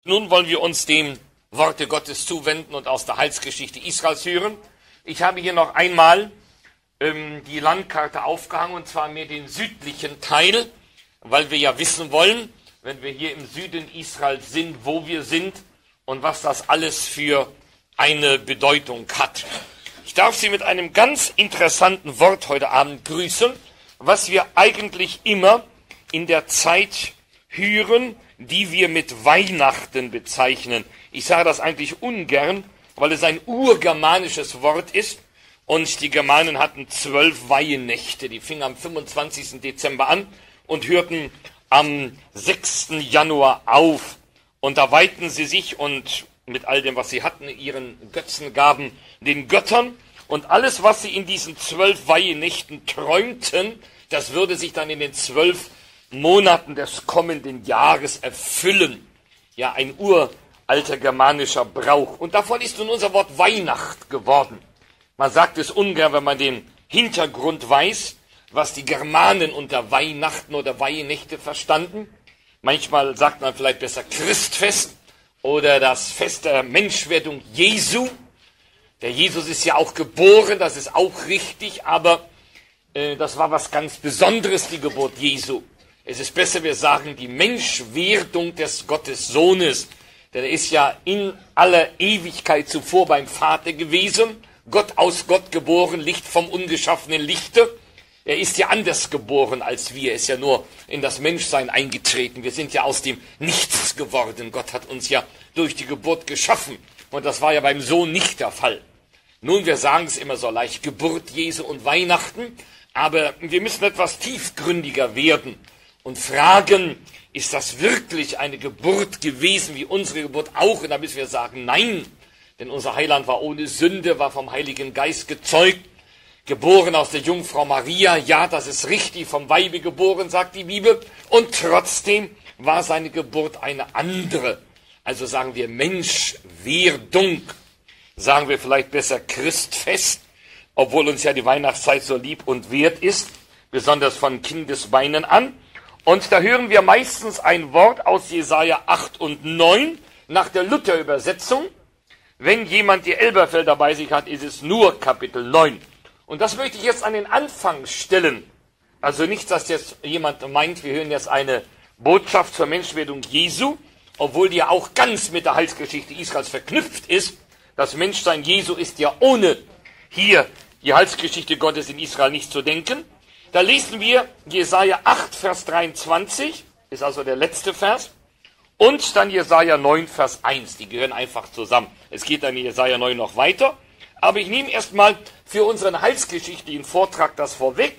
Nun wollen wir uns dem Worte Gottes zuwenden und aus der Heilsgeschichte Israels hören. Ich habe hier noch einmal die Landkarte aufgehangen, und zwar mir den südlichen Teil, weil wir ja wissen wollen, wenn wir hier im Süden Israels sind, wo wir sind und was das alles für eine Bedeutung hat. Ich darf Sie mit einem ganz interessanten Wort heute Abend grüßen, was wir eigentlich immer in der Zeit hören, die wir mit Weihnachten bezeichnen. Ich sage das eigentlich ungern, weil es ein urgermanisches Wort ist und die Germanen hatten 12 Weihnächte. Die fingen am 25. Dezember an und hörten am 6. Januar auf. Und da weihten sie sich und mit all dem, was sie hatten, ihren Götzengaben den Göttern. Und alles, was sie in diesen 12 Weihnächten träumten, das würde sich dann in den 12 Monaten des kommenden Jahres erfüllen. Ja, ein uralter germanischer Brauch. Und davon ist nun unser Wort Weihnacht geworden. Man sagt es ungern, wenn man den Hintergrund weiß, was die Germanen unter Weihnachten oder Weihnächte verstanden. Manchmal sagt man vielleicht besser Christfest oder das Fest der Menschwerdung Jesu. Der Jesus ist ja auch geboren, das ist auch richtig, aber das war was ganz Besonderes, die Geburt Jesu. Es ist besser, wir sagen die Menschwerdung des Gottessohnes, denn er ist ja in aller Ewigkeit zuvor beim Vater gewesen, Gott aus Gott geboren, Licht vom ungeschaffenen Lichte. Er ist ja anders geboren als wir, er ist ja nur in das Menschsein eingetreten. Wir sind ja aus dem Nichts geworden. Gott hat uns ja durch die Geburt geschaffen und das war ja beim Sohn nicht der Fall. Nun, wir sagen es immer so leicht, Geburt Jesu und Weihnachten, aber wir müssen etwas tiefgründiger werden und fragen, ist das wirklich eine Geburt gewesen, wie unsere Geburt auch? Und da müssen wir sagen, nein, denn unser Heiland war ohne Sünde, war vom Heiligen Geist gezeugt, geboren aus der Jungfrau Maria. Ja, das ist richtig, vom Weibe geboren, sagt die Bibel. Und trotzdem war seine Geburt eine andere. Also sagen wir Menschwerdung, sagen wir vielleicht besser Christfest, obwohl uns ja die Weihnachtszeit so lieb und wert ist, besonders von Kindesbeinen an. Und da hören wir meistens ein Wort aus Jesaja 8 und 9 nach der Luther-Übersetzung. Wenn jemand die Elberfelder bei sich hat, ist es nur Kapitel 9. Und das möchte ich jetzt an den Anfang stellen. Also nicht, dass jetzt jemand meint, wir hören jetzt eine Botschaft zur Menschwerdung Jesu, obwohl die ja auch ganz mit der Heilsgeschichte Israels verknüpft ist. Das Menschsein Jesu ist ja ohne hier die Heilsgeschichte Gottes in Israel nicht zu denken. Da lesen wir Jesaja 8, Vers 23, ist also der letzte Vers, und dann Jesaja 9, Vers 1, die gehören einfach zusammen. Es geht dann in Jesaja 9 noch weiter, aber ich nehme erstmal für unseren heilsgeschichtlichen Vortrag das vorweg.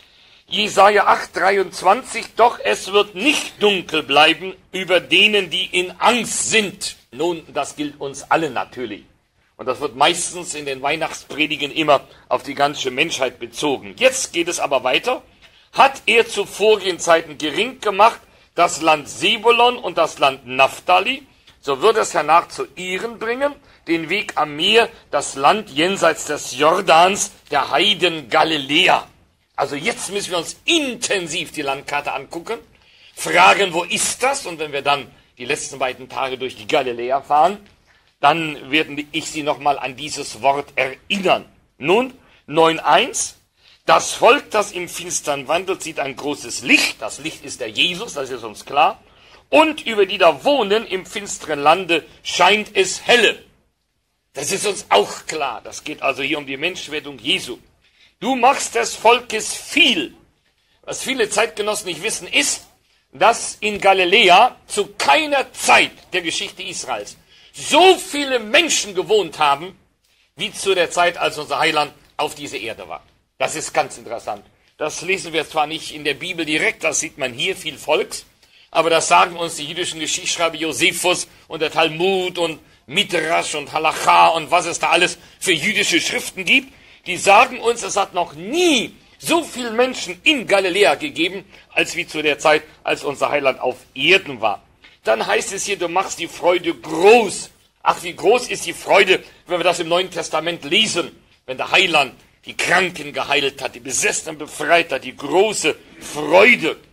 Jesaja 8, 23, doch es wird nicht dunkel bleiben über denen, die in Angst sind. Nun, das gilt uns alle natürlich. Und das wird meistens in den Weihnachtspredigen immer auf die ganze Menschheit bezogen. Jetzt geht es aber weiter. Hat er zu vorigen Zeiten gering gemacht, das Land Sebulon und das Land Naphtali, so wird es hernach zu ihren bringen, den Weg am Meer, das Land jenseits des Jordans, der Heiden Galiläa. Also jetzt müssen wir uns intensiv die Landkarte angucken, fragen, wo ist das? Und wenn wir dann die letzten beiden Tage durch die Galiläa fahren, dann werde ich Sie nochmal an dieses Wort erinnern. Nun, 9.1, das Volk, das im Finstern wandelt, sieht ein großes Licht. Das Licht ist der Jesus, das ist uns klar. Und über die da wohnen im finsteren Lande scheint es helle. Das ist uns auch klar. Das geht also hier um die Menschwerdung Jesu. Du machst des Volkes viel. Was viele Zeitgenossen nicht wissen, ist, dass in Galiläa zu keiner Zeit der Geschichte Israels so viele Menschen gewohnt haben, wie zu der Zeit, als unser Heiland auf dieser Erde war. Das ist ganz interessant. Das lesen wir zwar nicht in der Bibel direkt, das sieht man hier, viel Volks, aber das sagen uns die jüdischen Geschichtsschreiber Josephus und der Talmud und Midrash und Halacha und was es da alles für jüdische Schriften gibt. Die sagen uns, es hat noch nie so viele Menschen in Galiläa gegeben, als wie zu der Zeit, als unser Heiland auf Erden war. Dann heißt es hier, du machst die Freude groß. Ach, wie groß ist die Freude, wenn wir das im Neuen Testament lesen, wenn der Heiland die Kranken geheilt hat, die Besessenen befreit hat, die große Freude.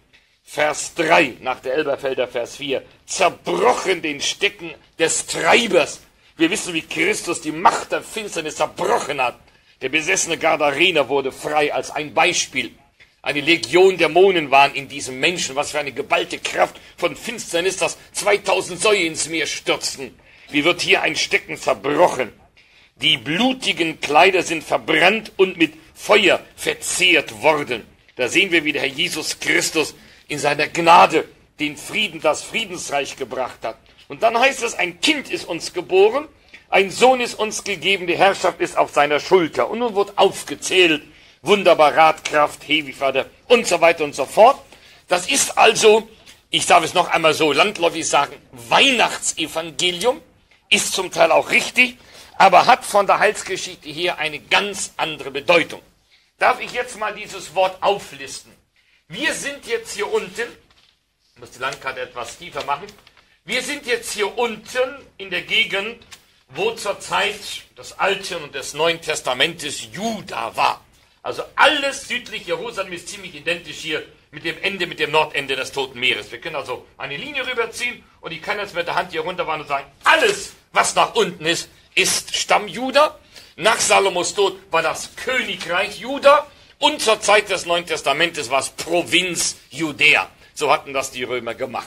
Vers 3 nach der Elberfelder Vers 4. Zerbrochen den Stecken des Treibers. Wir wissen, wie Christus die Macht der Finsternis zerbrochen hat. Der besessene Gadarener wurde frei als ein Beispiel. Eine Legion Dämonen waren in diesem Menschen. Was für eine geballte Kraft von Finsternis, dass 2000 Säue ins Meer stürzten. Wie wird hier ein Stecken zerbrochen? Die blutigen Kleider sind verbrannt und mit Feuer verzehrt worden. Da sehen wir, wie der Herr Jesus Christus in seiner Gnade den Frieden, das Friedensreich gebracht hat. Und dann heißt es, ein Kind ist uns geboren, ein Sohn ist uns gegeben, die Herrschaft ist auf seiner Schulter. Und nun wird aufgezählt, wunderbar Ratkraft, Hebevater und so weiter und so fort. Das ist also, ich darf es noch einmal so landläufig sagen, Weihnachtsevangelium, ist zum Teil auch richtig, aber hat von der Heilsgeschichte her eine ganz andere Bedeutung. Darf ich jetzt mal dieses Wort auflisten? Wir sind jetzt hier unten, ich muss die Landkarte etwas tiefer machen, wir sind jetzt hier unten in der Gegend, wo zur Zeit des Alten und des Neuen Testamentes Juda war. Also alles südlich Jerusalem ist ziemlich identisch hier mit dem Nordende des Toten Meeres. Wir können also eine Linie rüberziehen und ich kann jetzt mit der Hand hier runterfahren und sagen, alles, was nach unten ist, ist Stamm Juda. Nach Salomos Tod war das Königreich Juda und zur Zeit des Neuen Testamentes war es Provinz Judäa. So hatten das die Römer gemacht.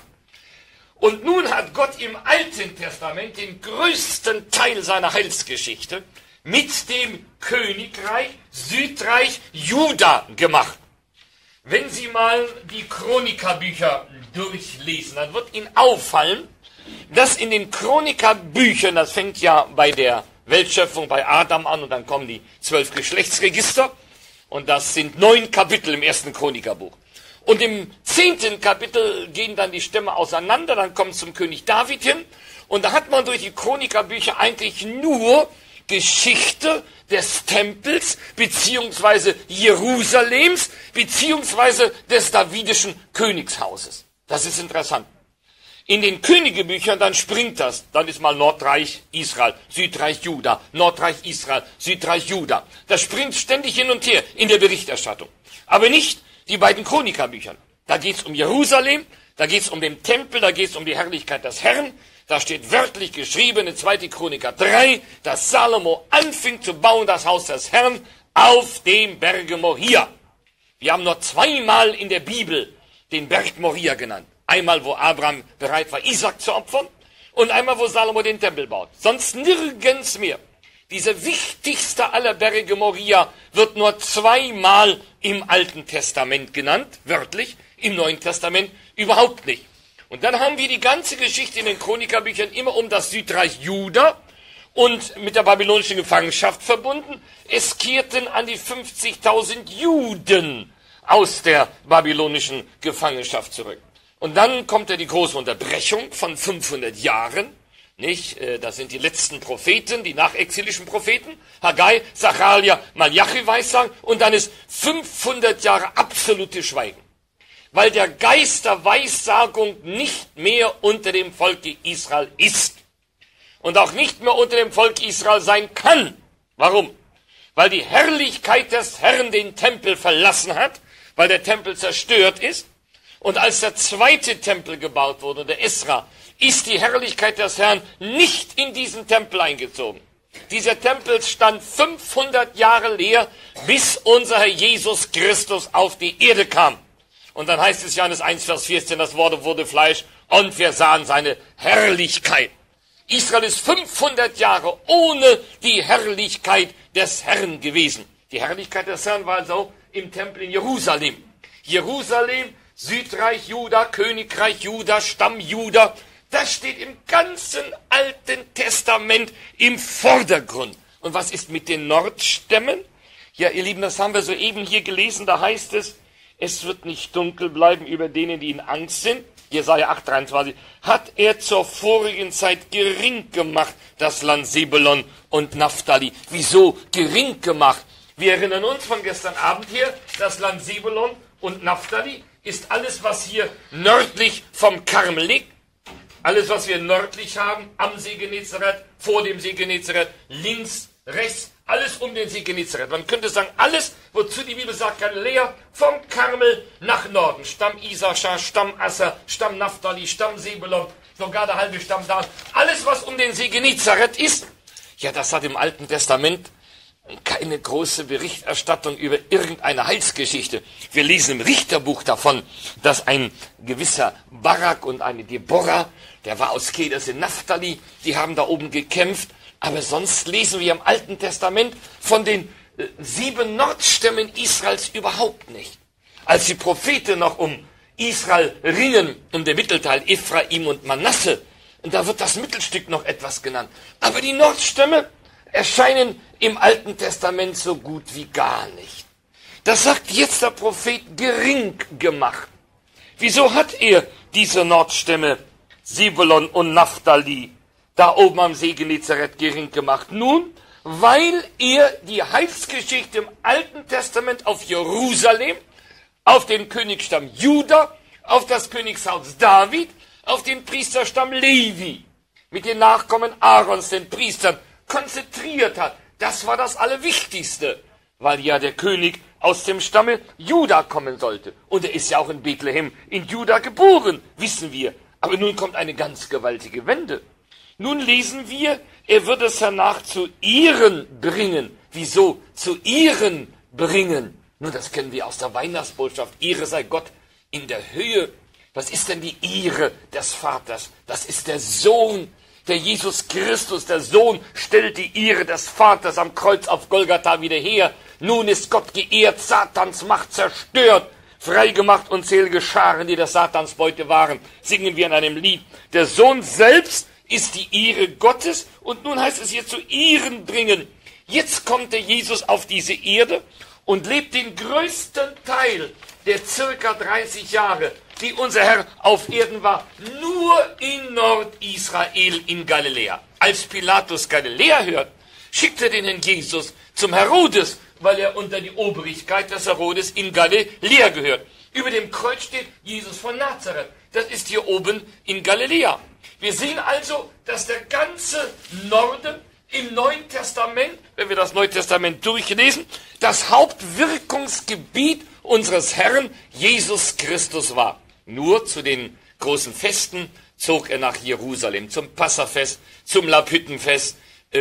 Und nun hat Gott im Alten Testament den größten Teil seiner Heilsgeschichte mit dem Königreich, Südreich Juda gemacht. Wenn Sie mal die Chronikabücher durchlesen, dann wird Ihnen auffallen, dass in den Chronikabüchern, das fängt ja bei der Weltschöpfung bei Adam an und dann kommen die 12 Geschlechtsregister und das sind 9 Kapitel im ersten Chronikerbuch. Und im 10. Kapitel gehen dann die Stämme auseinander, dann kommt es zum König David hin und da hat man durch die Chronikabücher eigentlich nur Geschichte des Tempels beziehungsweise Jerusalems beziehungsweise des davidischen Königshauses. Das ist interessant. In den Königebüchern, dann springt das. Dann ist mal Nordreich Israel, Südreich Juda, Nordreich Israel, Südreich Juda. Das springt ständig hin und her in der Berichterstattung. Aber nicht die beiden Chronikabüchern. Da geht es um Jerusalem, da geht es um den Tempel, da geht es um die Herrlichkeit des Herrn. Da steht wörtlich geschrieben in 2. Chroniker 3, dass Salomo anfing zu bauen das Haus des Herrn auf dem Berge Moria. Wir haben nur 2-mal in der Bibel den Berg Moria genannt. Einmal, wo Abraham bereit war, Isaac zu opfern und einmal, wo Salomo den Tempel baut. Sonst nirgends mehr. Dieser wichtigste aller Berge Moria wird nur 2-mal im Alten Testament genannt, wörtlich, im Neuen Testament überhaupt nicht. Und dann haben wir die ganze Geschichte in den Chronikabüchern immer um das Südreich Juda und mit der babylonischen Gefangenschaft verbunden. Es kehrten an die 50.000 Juden aus der babylonischen Gefangenschaft zurück. Und dann kommt ja die große Unterbrechung von 500 Jahren. Nicht? Das sind die letzten Propheten, die nachexilischen Propheten, Haggai, Sacharja, Malachi weissagen, und dann ist 500 Jahre absolutes Schweigen. Weil der Geist der Weissagung nicht mehr unter dem Volke Israel ist. Und auch nicht mehr unter dem Volk Israel sein kann. Warum? Weil die Herrlichkeit des Herrn den Tempel verlassen hat, weil der Tempel zerstört ist. Und als der zweite Tempel gebaut wurde, der Esra, ist die Herrlichkeit des Herrn nicht in diesen Tempel eingezogen. Dieser Tempel stand 500 Jahre leer, bis unser Herr Jesus Christus auf die Erde kam. Und dann heißt es Johannes 1, Vers 14, das Wort wurde Fleisch und wir sahen seine Herrlichkeit. Israel ist 500 Jahre ohne die Herrlichkeit des Herrn gewesen. Die Herrlichkeit des Herrn war also im Tempel in Jerusalem. Jerusalem, Südreich Juda, Königreich Juda, Stamm Juda, das steht im ganzen Alten Testament im Vordergrund. Und was ist mit den Nordstämmen? Ja, ihr Lieben, das haben wir soeben hier gelesen, da heißt es, es wird nicht dunkel bleiben über denen, die in Angst sind. Jesaja 8,23, hat er zur vorigen Zeit gering gemacht, das Land Sebulon und Naphtali. Wieso gering gemacht? Wir erinnern uns von gestern Abend hier, das Land Sebulon und Naphtali ist alles, was hier nördlich vom Karmel liegt. Alles, was wir nördlich haben, am See Genezareth, vor dem See Genezareth, links, rechts, Alles um den See Genezareth. Man könnte sagen, alles, wozu die Bibel sagt, Galiläa, vom Karmel nach Norden. Stamm Isaschar, Stamm Asser, Stamm Naphtali, Stamm Sebulon, sogar der halbe Stamm Dan. Alles, was um den See Genezareth ist, ja, das hat im Alten Testament keine große Berichterstattung über irgendeine Heilsgeschichte. Wir lesen im Richterbuch davon, dass ein gewisser Barak und eine Deborah, der war aus Kedes in Naphtali, die haben da oben gekämpft. Aber sonst lesen wir im Alten Testament von den 7 Nordstämmen Israels überhaupt nicht. Als die Propheten noch um Israel ringen, um den Mittelteil Ephraim und Manasse, da wird das Mittelstück noch etwas genannt. Aber die Nordstämme erscheinen im Alten Testament so gut wie gar nicht. Das sagt jetzt der Prophet gering gemacht. Wieso hat er diese Nordstämme, Sebulon und Naphtali, da oben am See Genezareth gering gemacht? Nun, weil er die Heilsgeschichte im Alten Testament auf Jerusalem, auf den Königsstamm Juda, auf das Königshaus David, auf den Priesterstamm Levi, mit den Nachkommen Aarons, den Priestern, konzentriert hat. Das war das Allerwichtigste, weil ja der König aus dem Stamme Juda kommen sollte. Und er ist ja auch in Bethlehem in Juda geboren, wissen wir. Aber nun kommt eine ganz gewaltige Wende. Nun lesen wir, er wird es danach zu Ehren bringen. Wieso zu Ehren bringen? Nun, das kennen wir aus der Weihnachtsbotschaft. Ehre sei Gott in der Höhe. Was ist denn die Ehre des Vaters? Das ist der Sohn. Der Jesus Christus, der Sohn, stellt die Ehre des Vaters am Kreuz auf Golgatha wieder her. Nun ist Gott geehrt, Satans Macht zerstört, freigemacht und zählige Scharen, die der Satansbeute waren, singen wir in einem Lied. Der Sohn selbst ist die Ehre Gottes und nun heißt es hier zu Ehren bringen. Jetzt kommt der Jesus auf diese Erde und lebt den größten Teil der circa 30 Jahre, die unser Herr auf Erden war, nur in Nordisrael in Galiläa. Als Pilatus Galiläa hört, schickt er den Herrn Jesus zum Herodes, weil er unter die Obrigkeit des Herodes in Galiläa gehört. Über dem Kreuz steht Jesus von Nazareth. Das ist hier oben in Galiläa. Wir sehen also, dass der ganze Norden im Neuen Testament, wenn wir das Neue Testament durchlesen, das Hauptwirkungsgebiet unseres Herrn Jesus Christus war. Nur zu den großen Festen zog er nach Jerusalem, zum Passafest, zum Laubhüttenfest,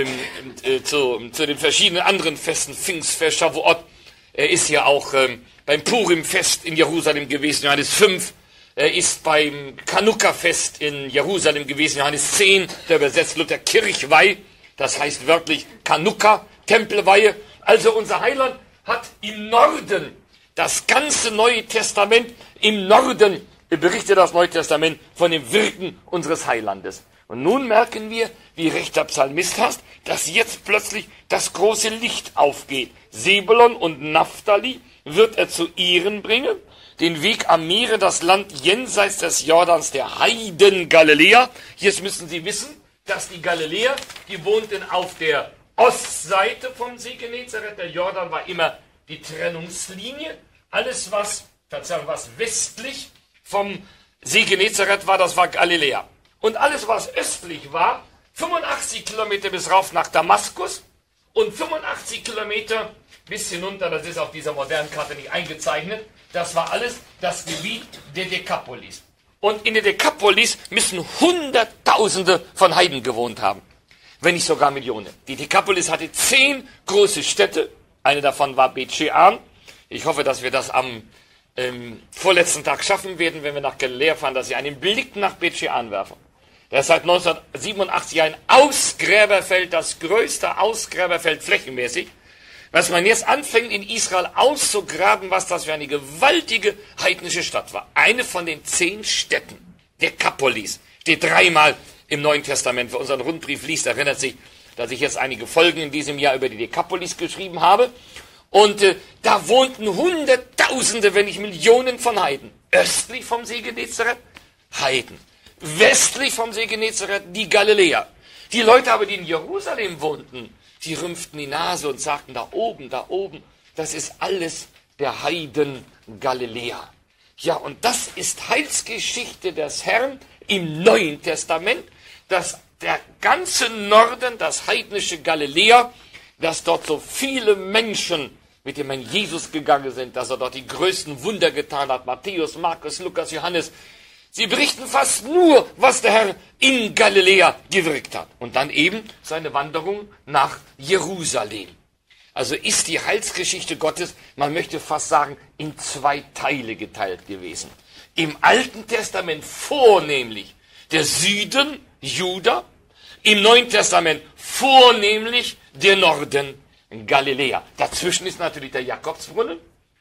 zu den verschiedenen anderen Festen, Pfingstfest, Shavuot. Er ist ja auch beim Purimfest in Jerusalem gewesen, Johannes 5. Er ist beim Chanukka-Fest in Jerusalem gewesen, Johannes 10. Der übersetzt Luther Kirchweih, das heißt wörtlich Chanukka, Tempelweihe. Also unser Heiland hat im Norden das ganze Neue Testament, im Norden berichtet das Neue Testament von dem Wirken unseres Heilandes. Und nun merken wir, wie recht der Psalmist hast, dass jetzt plötzlich das große Licht aufgeht. Sebulon und Naphtali wird er zu Ehren bringen, den Weg am Meere, das Land jenseits des Jordans, der Heiden Galiläa. Jetzt müssen Sie wissen, dass die Galiläer, die wohnten auf der Ostseite vom See Genezareth. Der Jordan war immer die Trennungslinie. Alles, was westlich vom See Genezareth war, das war Galiläa. Und alles, was östlich war, 85 Kilometer bis rauf nach Damaskus und 85 Kilometer bis hinunter, das ist auf dieser modernen Karte nicht eingezeichnet, das war alles das Gebiet der Dekapolis. Und in der Dekapolis müssen Hunderttausende von Heiden gewohnt haben, wenn nicht sogar Millionen. Die Dekapolis hatte 10 große Städte, eine davon war Bet-Shean. Ich hoffe, dass wir das am vorletzten Tag schaffen werden, wenn wir nach Galiläa fahren, dass Sie einen Blick nach Bet-Shean werfen. Das ist seit 1987 ein Ausgräberfeld, das größte Ausgräberfeld flächenmäßig, was man jetzt anfängt in Israel auszugraben, was das für eine gewaltige heidnische Stadt war. Eine von den 10 Städten, Dekapolis, steht 3-mal im Neuen Testament. Wer unseren Rundbrief liest, erinnert sich, dass ich jetzt einige Folgen in diesem Jahr über die Dekapolis geschrieben habe. Und da wohnten Hunderttausende, wenn nicht Millionen von Heiden. Östlich vom See Genezareth, Heiden. Westlich vom See Genezareth, die Galiläer. Die Leute aber, die in Jerusalem wohnten, die rümpften die Nase und sagten, da oben, das ist alles der Heiden Galiläa. Ja, und das ist Heilsgeschichte des Herrn im Neuen Testament, dass der ganze Norden, das heidnische Galiläa, dass dort so viele Menschen mit dem Herrn Jesus gegangen sind, dass er dort die größten Wunder getan hat. Matthäus, Markus, Lukas, Johannes. Sie berichten fast nur, was der Herr in Galiläa gewirkt hat. Und dann eben seine Wanderung nach Jerusalem. Also ist die Heilsgeschichte Gottes, man möchte fast sagen, in 2 Teile geteilt gewesen. Im Alten Testament vornehmlich der Süden, Juda, im Neuen Testament vornehmlich der Norden, Galiläa. Dazwischen ist natürlich der Jakobsbrunnen.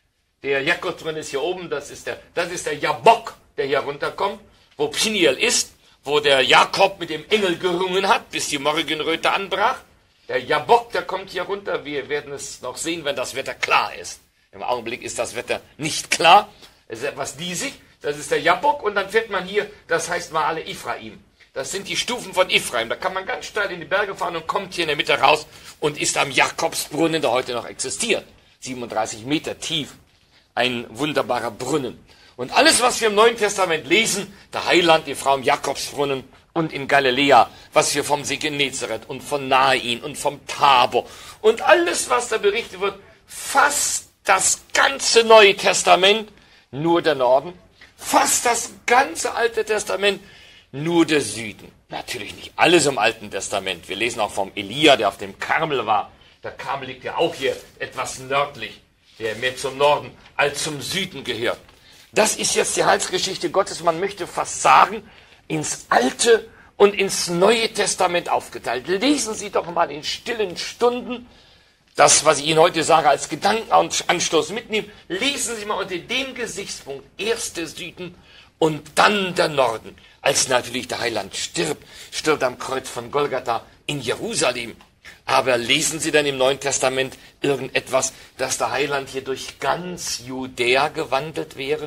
Der Jakobsbrunnen ist hier oben, das ist der Jabbok, der hier runterkommt, wo Peniel ist, wo der Jakob mit dem Engel gerungen hat, bis die Morgenröte anbrach. Der Jabbok, der kommt hier runter. Wir werden es noch sehen, wenn das Wetter klar ist. Im Augenblick ist das Wetter nicht klar. Es ist etwas diesig. Das ist der Jabbok. Und dann fährt man hier, das heißt Maale Ephraim. Das sind die Stufen von Ephraim. Da kann man ganz steil in die Berge fahren und kommt hier in der Mitte raus und ist am Jakobsbrunnen, der heute noch existiert. 37 Meter tief. Ein wunderbarer Brunnen. Und alles, was wir im Neuen Testament lesen, der Heiland, die Frau im Jakobsbrunnen und in Galiläa, was wir vom See Genezareth und von Nain und vom Tabor und alles, was da berichtet wird, fast das ganze Neue Testament, nur der Norden, fast das ganze Alte Testament, nur der Süden. Natürlich nicht alles im Alten Testament. Wir lesen auch vom Elia, der auf dem Karmel war. Der Karmel liegt ja auch hier etwas nördlich, der mehr zum Norden als zum Süden gehört. Das ist jetzt die Heilsgeschichte Gottes, man möchte fast sagen, ins Alte und ins Neue Testament aufgeteilt. Lesen Sie doch mal in stillen Stunden das, was ich Ihnen heute sage, als Gedankenanstoß mitnehmen. Lesen Sie mal unter dem Gesichtspunkt erst der Süden und dann der Norden. Als natürlich der Heiland stirbt am Kreuz von Golgatha in Jerusalem. Aber lesen Sie dann im Neuen Testament irgendetwas, dass der Heiland hier durch ganz Judäa gewandelt wäre?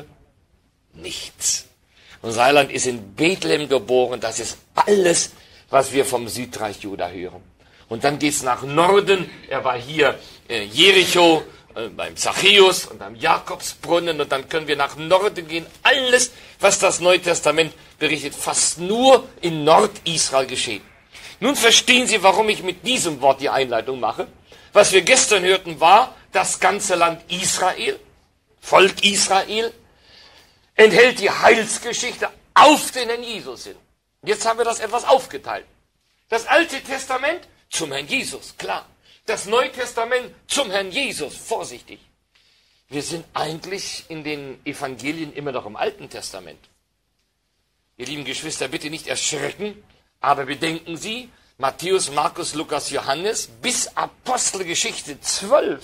Nichts. Unser Heiland ist in Bethlehem geboren. Das ist alles, was wir vom Südreich Juda hören. Und dann geht's nach Norden. Er war hier Jericho, beim Zachäus und am Jakobsbrunnen. Und dann können wir nach Norden gehen. Alles, was das Neue Testament berichtet, fast nur in Nordisrael geschehen. Nun verstehen Sie, warum ich mit diesem Wort die Einleitung mache. Was wir gestern hörten, war, das ganze Land Israel, Volk Israel, enthält die Heilsgeschichte auf den Herrn Jesus hin. Jetzt haben wir das etwas aufgeteilt. Das Alte Testament zum Herrn Jesus, klar. Das Neue Testament zum Herrn Jesus, vorsichtig. Wir sind eigentlich in den Evangelien immer noch im Alten Testament. Ihr lieben Geschwister, bitte nicht erschrecken, aber bedenken Sie, Matthäus, Markus, Lukas, Johannes, bis Apostelgeschichte 12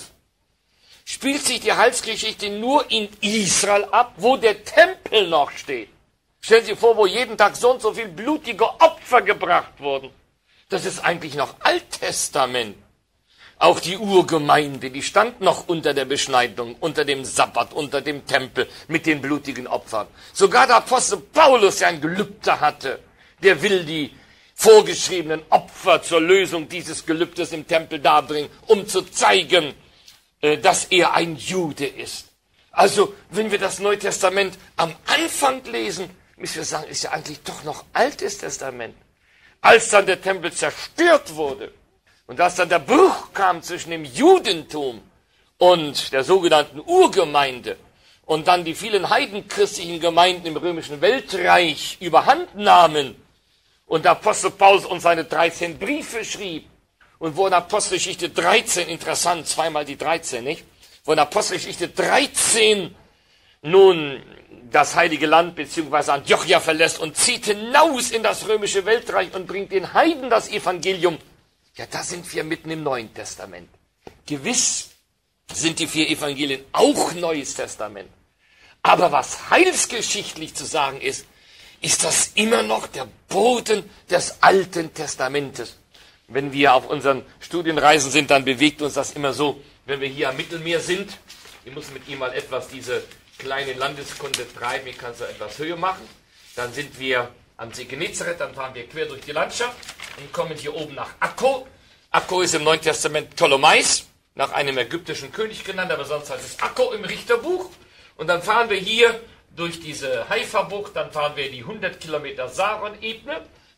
spielt sich die Heilsgeschichte nur in Israel ab, wo der Tempel noch steht. Stellen Sie sich vor, wo jeden Tag so und so viel blutige Opfer gebracht wurden. Das ist eigentlich noch Alttestament. Auch die Urgemeinde, die stand noch unter der Beschneidung, unter dem Sabbat, unter dem Tempel mit den blutigen Opfern. Sogar der Apostel Paulus, der ein Gelübde hatte, der will die vorgeschriebenen Opfer zur Lösung dieses Gelübdes im Tempel darbringen, um zu zeigen, dass er ein Jude ist. Also, wenn wir das Neue Testament am Anfang lesen, müssen wir sagen, ist ja eigentlich doch noch Altes Testament. Als dann der Tempel zerstört wurde und als dann der Bruch kam zwischen dem Judentum und der sogenannten Urgemeinde und dann die vielen heidenchristlichen Gemeinden im römischen Weltreich überhand nahmen und der Apostel Paulus uns seine 13 Briefe schrieb und wo in Apostelgeschichte 13, interessant, zweimal die 13, nicht? Wo in Apostelgeschichte 13 nun das heilige Land bzw. Antiochia verlässt und zieht hinaus in das römische Weltreich und bringt den Heiden das Evangelium. Ja, da sind wir mitten im Neuen Testament. Gewiss sind die 4 Evangelien auch Neues Testament. Aber was heilsgeschichtlich zu sagen ist, ist das immer noch der Boden des Alten Testamentes. Wenn wir auf unseren Studienreisen sind, dann bewegt uns das immer so, wenn wir hier am Mittelmeer sind. Ich muss mit ihm mal etwas diese kleine Landeskunde treiben, ich kann es etwas höher machen. Dann sind wir am See Genezareth, dann fahren wir quer durch die Landschaft und kommen hier oben nach Akko. Akko ist im Neuen Testament Ptolemais, nach einem ägyptischen König genannt, aber sonst heißt es Akko im Richterbuch. Und dann fahren wir hier durch diese Haifa-Bucht, dann fahren wir die 100 Kilometer Saron-Ebene,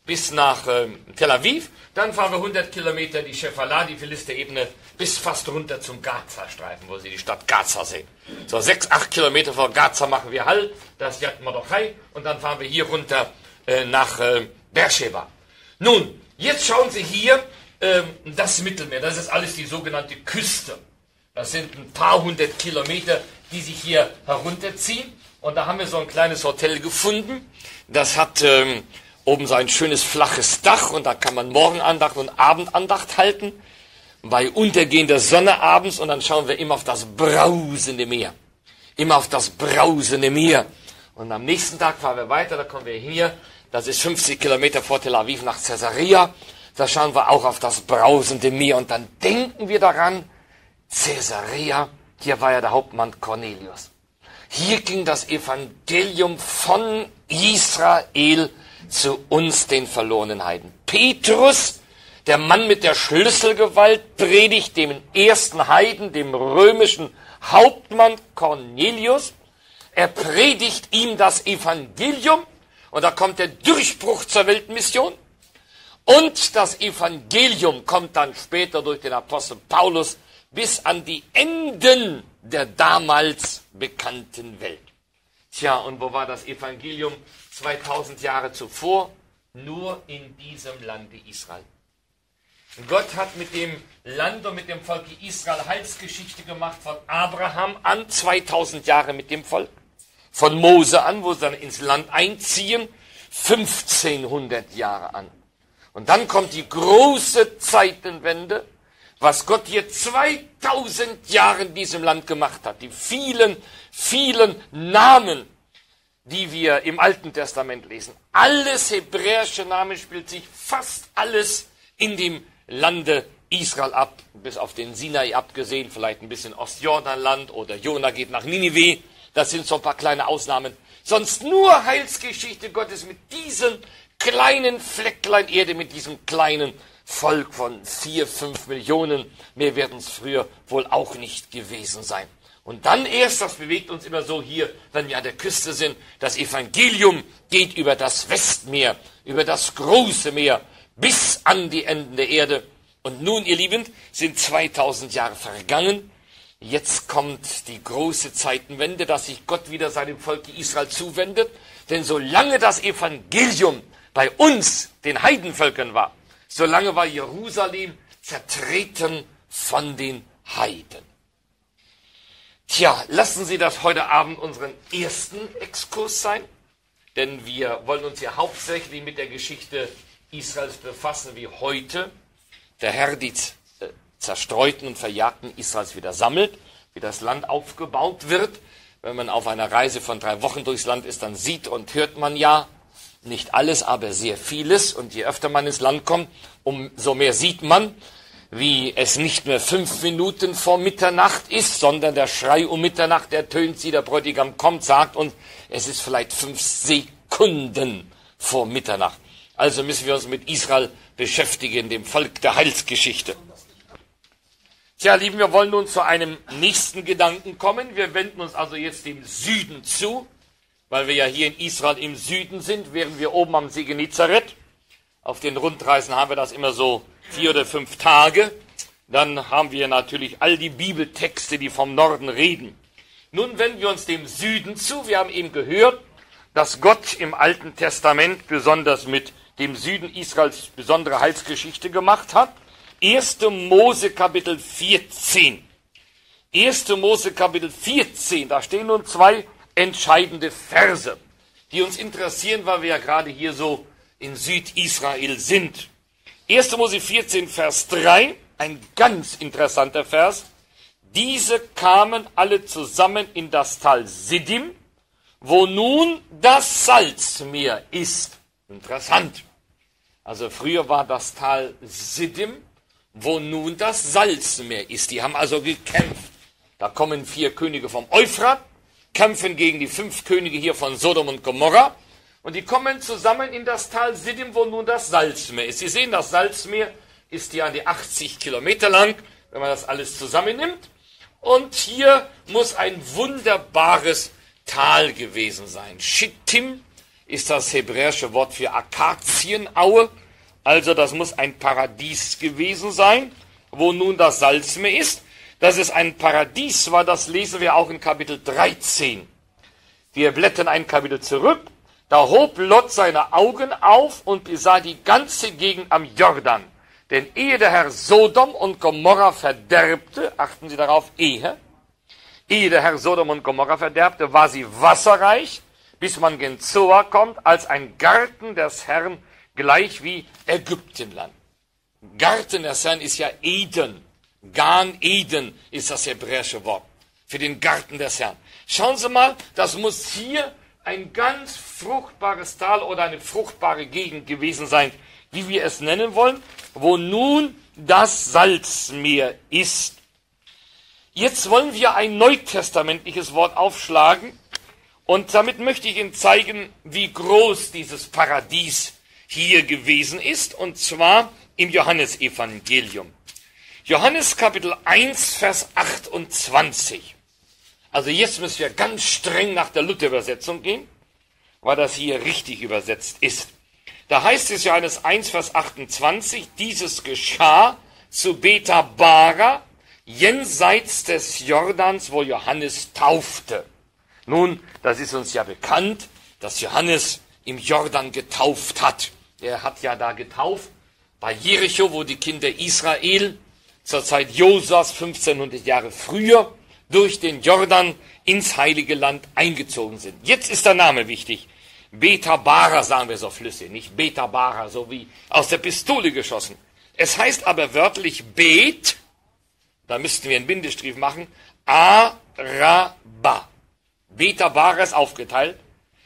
bis nach Tel Aviv. Dann fahren wir 100 Kilometer die Shephelah, die Philisterebene, bis fast runter zum Gaza-Streifen, wo Sie die Stadt Gaza sehen. So 6, 8 Kilometer vor Gaza machen wir Halt, das ist Yad Mordechai, und dann fahren wir hier runter nach Beersheba. Nun, jetzt schauen Sie hier das Mittelmeer, das ist alles die sogenannte Küste. Das sind ein paar hundert Kilometer, die sich hier herunterziehen. Und da haben wir so ein kleines Hotel gefunden. Das hat oben so ein schönes flaches Dach und da kann man Morgenandacht und Abendandacht halten. Bei untergehender Sonne abends und dann schauen wir immer auf das brausende Meer. Immer auf das brausende Meer. Und am nächsten Tag fahren wir weiter, da kommen wir hier. Das ist 50 Kilometer vor Tel Aviv nach Caesarea. Da schauen wir auch auf das brausende Meer und dann denken wir daran, Caesarea, hier war ja der Hauptmann Cornelius. Hier ging das Evangelium von Israel zu uns, den verlorenen Heiden. Petrus, der Mann mit der Schlüsselgewalt, predigt dem ersten Heiden, dem römischen Hauptmann Cornelius. Er predigt ihm das Evangelium und da kommt der Durchbruch zur Weltmission. Und das Evangelium kommt dann später durch den Apostel Paulus bis an die Enden der damals bekannten Welt. Tja, und wo war das Evangelium 2000 Jahre zuvor? Nur in diesem Lande Israel. Gott hat mit dem Land und mit dem Volk Israel Heilsgeschichte gemacht, von Abraham an, 2000 Jahre mit dem Volk. Von Mose an, wo sie dann ins Land einziehen, 1500 Jahre an. Und dann kommt die große Zeitenwende, was Gott hier 2000 Jahre in diesem Land gemacht hat. Die vielen, vielen Namen, die wir im Alten Testament lesen. Alles hebräische Namen spielt sich fast alles in dem Lande Israel ab, bis auf den Sinai abgesehen, vielleicht ein bisschen Ostjordanland oder Jona geht nach Ninive. Das sind so ein paar kleine Ausnahmen. Sonst nur Heilsgeschichte Gottes mit diesem kleinen Flecklein Erde, mit diesem kleinen Volk von 4, 5 Millionen. Mehr werden es früher wohl auch nicht gewesen sein. Und dann erst, das bewegt uns immer so hier, wenn wir an der Küste sind, das Evangelium geht über das Westmeer, über das große Meer, bis an die Enden der Erde. Und nun, ihr Lieben, sind 2000 Jahre vergangen. Jetzt kommt die große Zeitenwende, dass sich Gott wieder seinem Volk Israel zuwendet. Denn solange das Evangelium bei uns, den Heidenvölkern, war, solange war Jerusalem zertreten von den Heiden. Tja, lassen Sie das heute Abend unseren ersten Exkurs sein, denn wir wollen uns ja hauptsächlich mit der Geschichte Israels befassen, wie heute der Herr die zerstreuten und verjagten Israels wieder sammelt, wie das Land aufgebaut wird. Wenn man auf einer Reise von 3 Wochen durchs Land ist, dann sieht und hört man ja nicht alles, aber sehr vieles. Und je öfter man ins Land kommt, umso mehr sieht man, wie es nicht mehr 5 Minuten vor Mitternacht ist, sondern der Schrei um Mitternacht ertönt, sie, der Bräutigam kommt, sagt uns, es ist vielleicht 5 Sekunden vor Mitternacht. Also müssen wir uns mit Israel beschäftigen, dem Volk der Heilsgeschichte. Tja, Lieben, wir wollen nun zu einem nächsten Gedanken kommen. Wir wenden uns also jetzt dem Süden zu, weil wir ja hier in Israel im Süden sind, während wir oben am See Genezareth. Auf den Rundreisen haben wir das immer so 4 oder 5 Tage. Dann haben wir natürlich all die Bibeltexte, die vom Norden reden. Nun wenden wir uns dem Süden zu. Wir haben eben gehört, dass Gott im Alten Testament besonders mit dem Süden Israels besondere Heilsgeschichte gemacht hat. 1. Mose Kapitel 14. 1. Mose Kapitel 14, da stehen nun 2 entscheidende Verse, die uns interessieren, weil wir ja gerade hier so in Südisrael sind. 1. Mose 14, Vers 3, ein ganz interessanter Vers. Diese kamen alle zusammen in das Tal Siddim, wo nun das Salzmeer ist. Interessant. Also früher war das Tal Siddim, wo nun das Salzmeer ist. Die haben also gekämpft. Da kommen 4 Könige vom Euphrat, kämpfen gegen die 5 Könige hier von Sodom und Gomorra. Und die kommen zusammen in das Tal Siddim, wo nun das Salzmeer ist. Sie sehen, das Salzmeer ist hier an die 80 Kilometer lang, wenn man das alles zusammennimmt. Und hier muss ein wunderbares Tal gewesen sein. Schittim ist das hebräische Wort für Akazienaue. Also das muss ein Paradies gewesen sein, wo nun das Salzmeer ist. Dass es ein Paradies war, das lesen wir auch in Kapitel 13. Wir blättern ein Kapitel zurück. Da hob Lot seine Augen auf und besah die ganze Gegend am Jordan. Denn ehe der Herr Sodom und Gomorra verderbte, achten Sie darauf, ehe der Herr Sodom und Gomorra verderbte, war sie wasserreich, bis man gen Zoar kommt, als ein Garten des Herrn, gleich wie Ägyptenland. Garten des Herrn ist ja Eden. Gan Eden ist das hebräische Wort für den Garten des Herrn. Schauen Sie mal, das muss hier ein ganz fruchtbares Tal oder eine fruchtbare Gegend gewesen sein, wie wir es nennen wollen, wo nun das Salzmeer ist. Jetzt wollen wir ein neutestamentliches Wort aufschlagen und damit möchte ich Ihnen zeigen, wie groß dieses Paradies hier gewesen ist, und zwar im Johannesevangelium. Johannes Kapitel 1, Vers 28. Also jetzt müssen wir ganz streng nach der Luther-Übersetzung gehen, weil das hier richtig übersetzt ist. Da heißt es Johannes 1, Vers 28, dieses geschah zu Betabara, jenseits des Jordans, wo Johannes taufte. Nun, das ist uns ja bekannt, dass Johannes im Jordan getauft hat. Er hat ja da getauft, bei Jericho, wo die Kinder Israel zur Zeit Josas 1500 Jahre früher durch den Jordan ins Heilige Land eingezogen sind. Jetzt ist der Name wichtig. Betabara sagen wir so flüssig, nicht Betabara, so wie aus der Pistole geschossen. Es heißt aber wörtlich Bet, da müssten wir einen Bindestrich machen, Araba. Betabara ist aufgeteilt.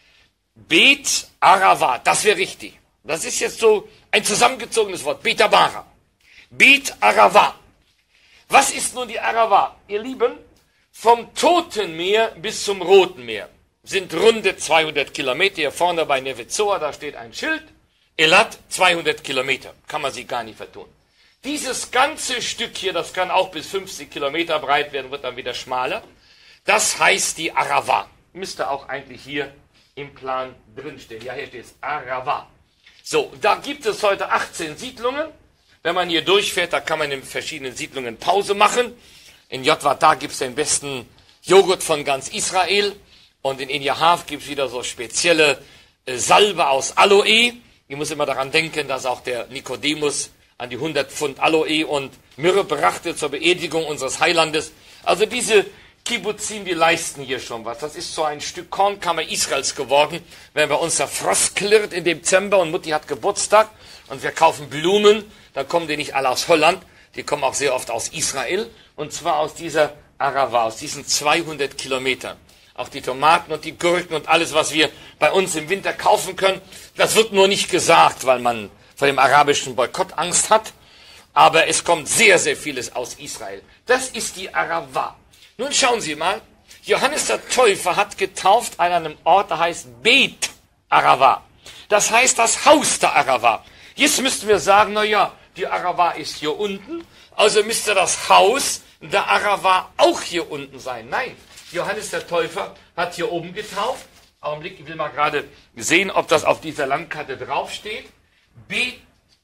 Bet Arava, das wäre richtig. Das ist jetzt so ein zusammengezogenes Wort, Betabara. Bet Arava. Was ist nun die Arava? Ihr Lieben, vom Toten Meer bis zum Roten Meer sind runde 200 Kilometer. Hier vorne bei Neve Zoar, da steht ein Schild. Elat 200 Kilometer. Kann man sich gar nicht vertun. Dieses ganze Stück hier, das kann auch bis 50 Kilometer breit werden, wird dann wieder schmaler. Das heißt die Arava. Müsste auch eigentlich hier im Plan drinstehen. Ja, hier steht es Arava. So, da gibt es heute 18 Siedlungen. Wenn man hier durchfährt, da kann man in verschiedenen Siedlungen Pause machen. In Jotwata gibt es den besten Joghurt von ganz Israel. Und in Injahav gibt es wieder so spezielle Salbe aus Aloe. Ich muss immer daran denken, dass auch der Nikodemus an die 100 Pfund Aloe und Myrrhe brachte zur Beerdigung unseres Heilandes. Also diese Kibbutzim, die leisten hier schon was. Das ist so ein Stück Kornkammer Israels geworden. Wenn bei uns der Frost klirrt im Dezember und Mutti hat Geburtstag und wir kaufen Blumen, dann kommen die nicht alle aus Holland, die kommen auch sehr oft aus Israel, und zwar aus dieser Arava, aus diesen 200 Kilometern. Auch die Tomaten und die Gurken und alles, was wir bei uns im Winter kaufen können, das wird nur nicht gesagt, weil man vor dem arabischen Boykott Angst hat, aber es kommt sehr, sehr vieles aus Israel. Das ist die Arava. Nun schauen Sie mal, Johannes der Täufer hat getauft an einem Ort, der heißt Bet Arava. Das heißt das Haus der Arava. Jetzt müssten wir sagen, na ja, die Arava ist hier unten, also müsste das Haus der Arava auch hier unten sein. Nein, Johannes der Täufer hat hier oben getauft. Augenblick, ich will mal gerade sehen, ob das auf dieser Landkarte draufsteht. Bet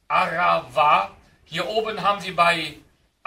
Arava. Hier oben haben Sie bei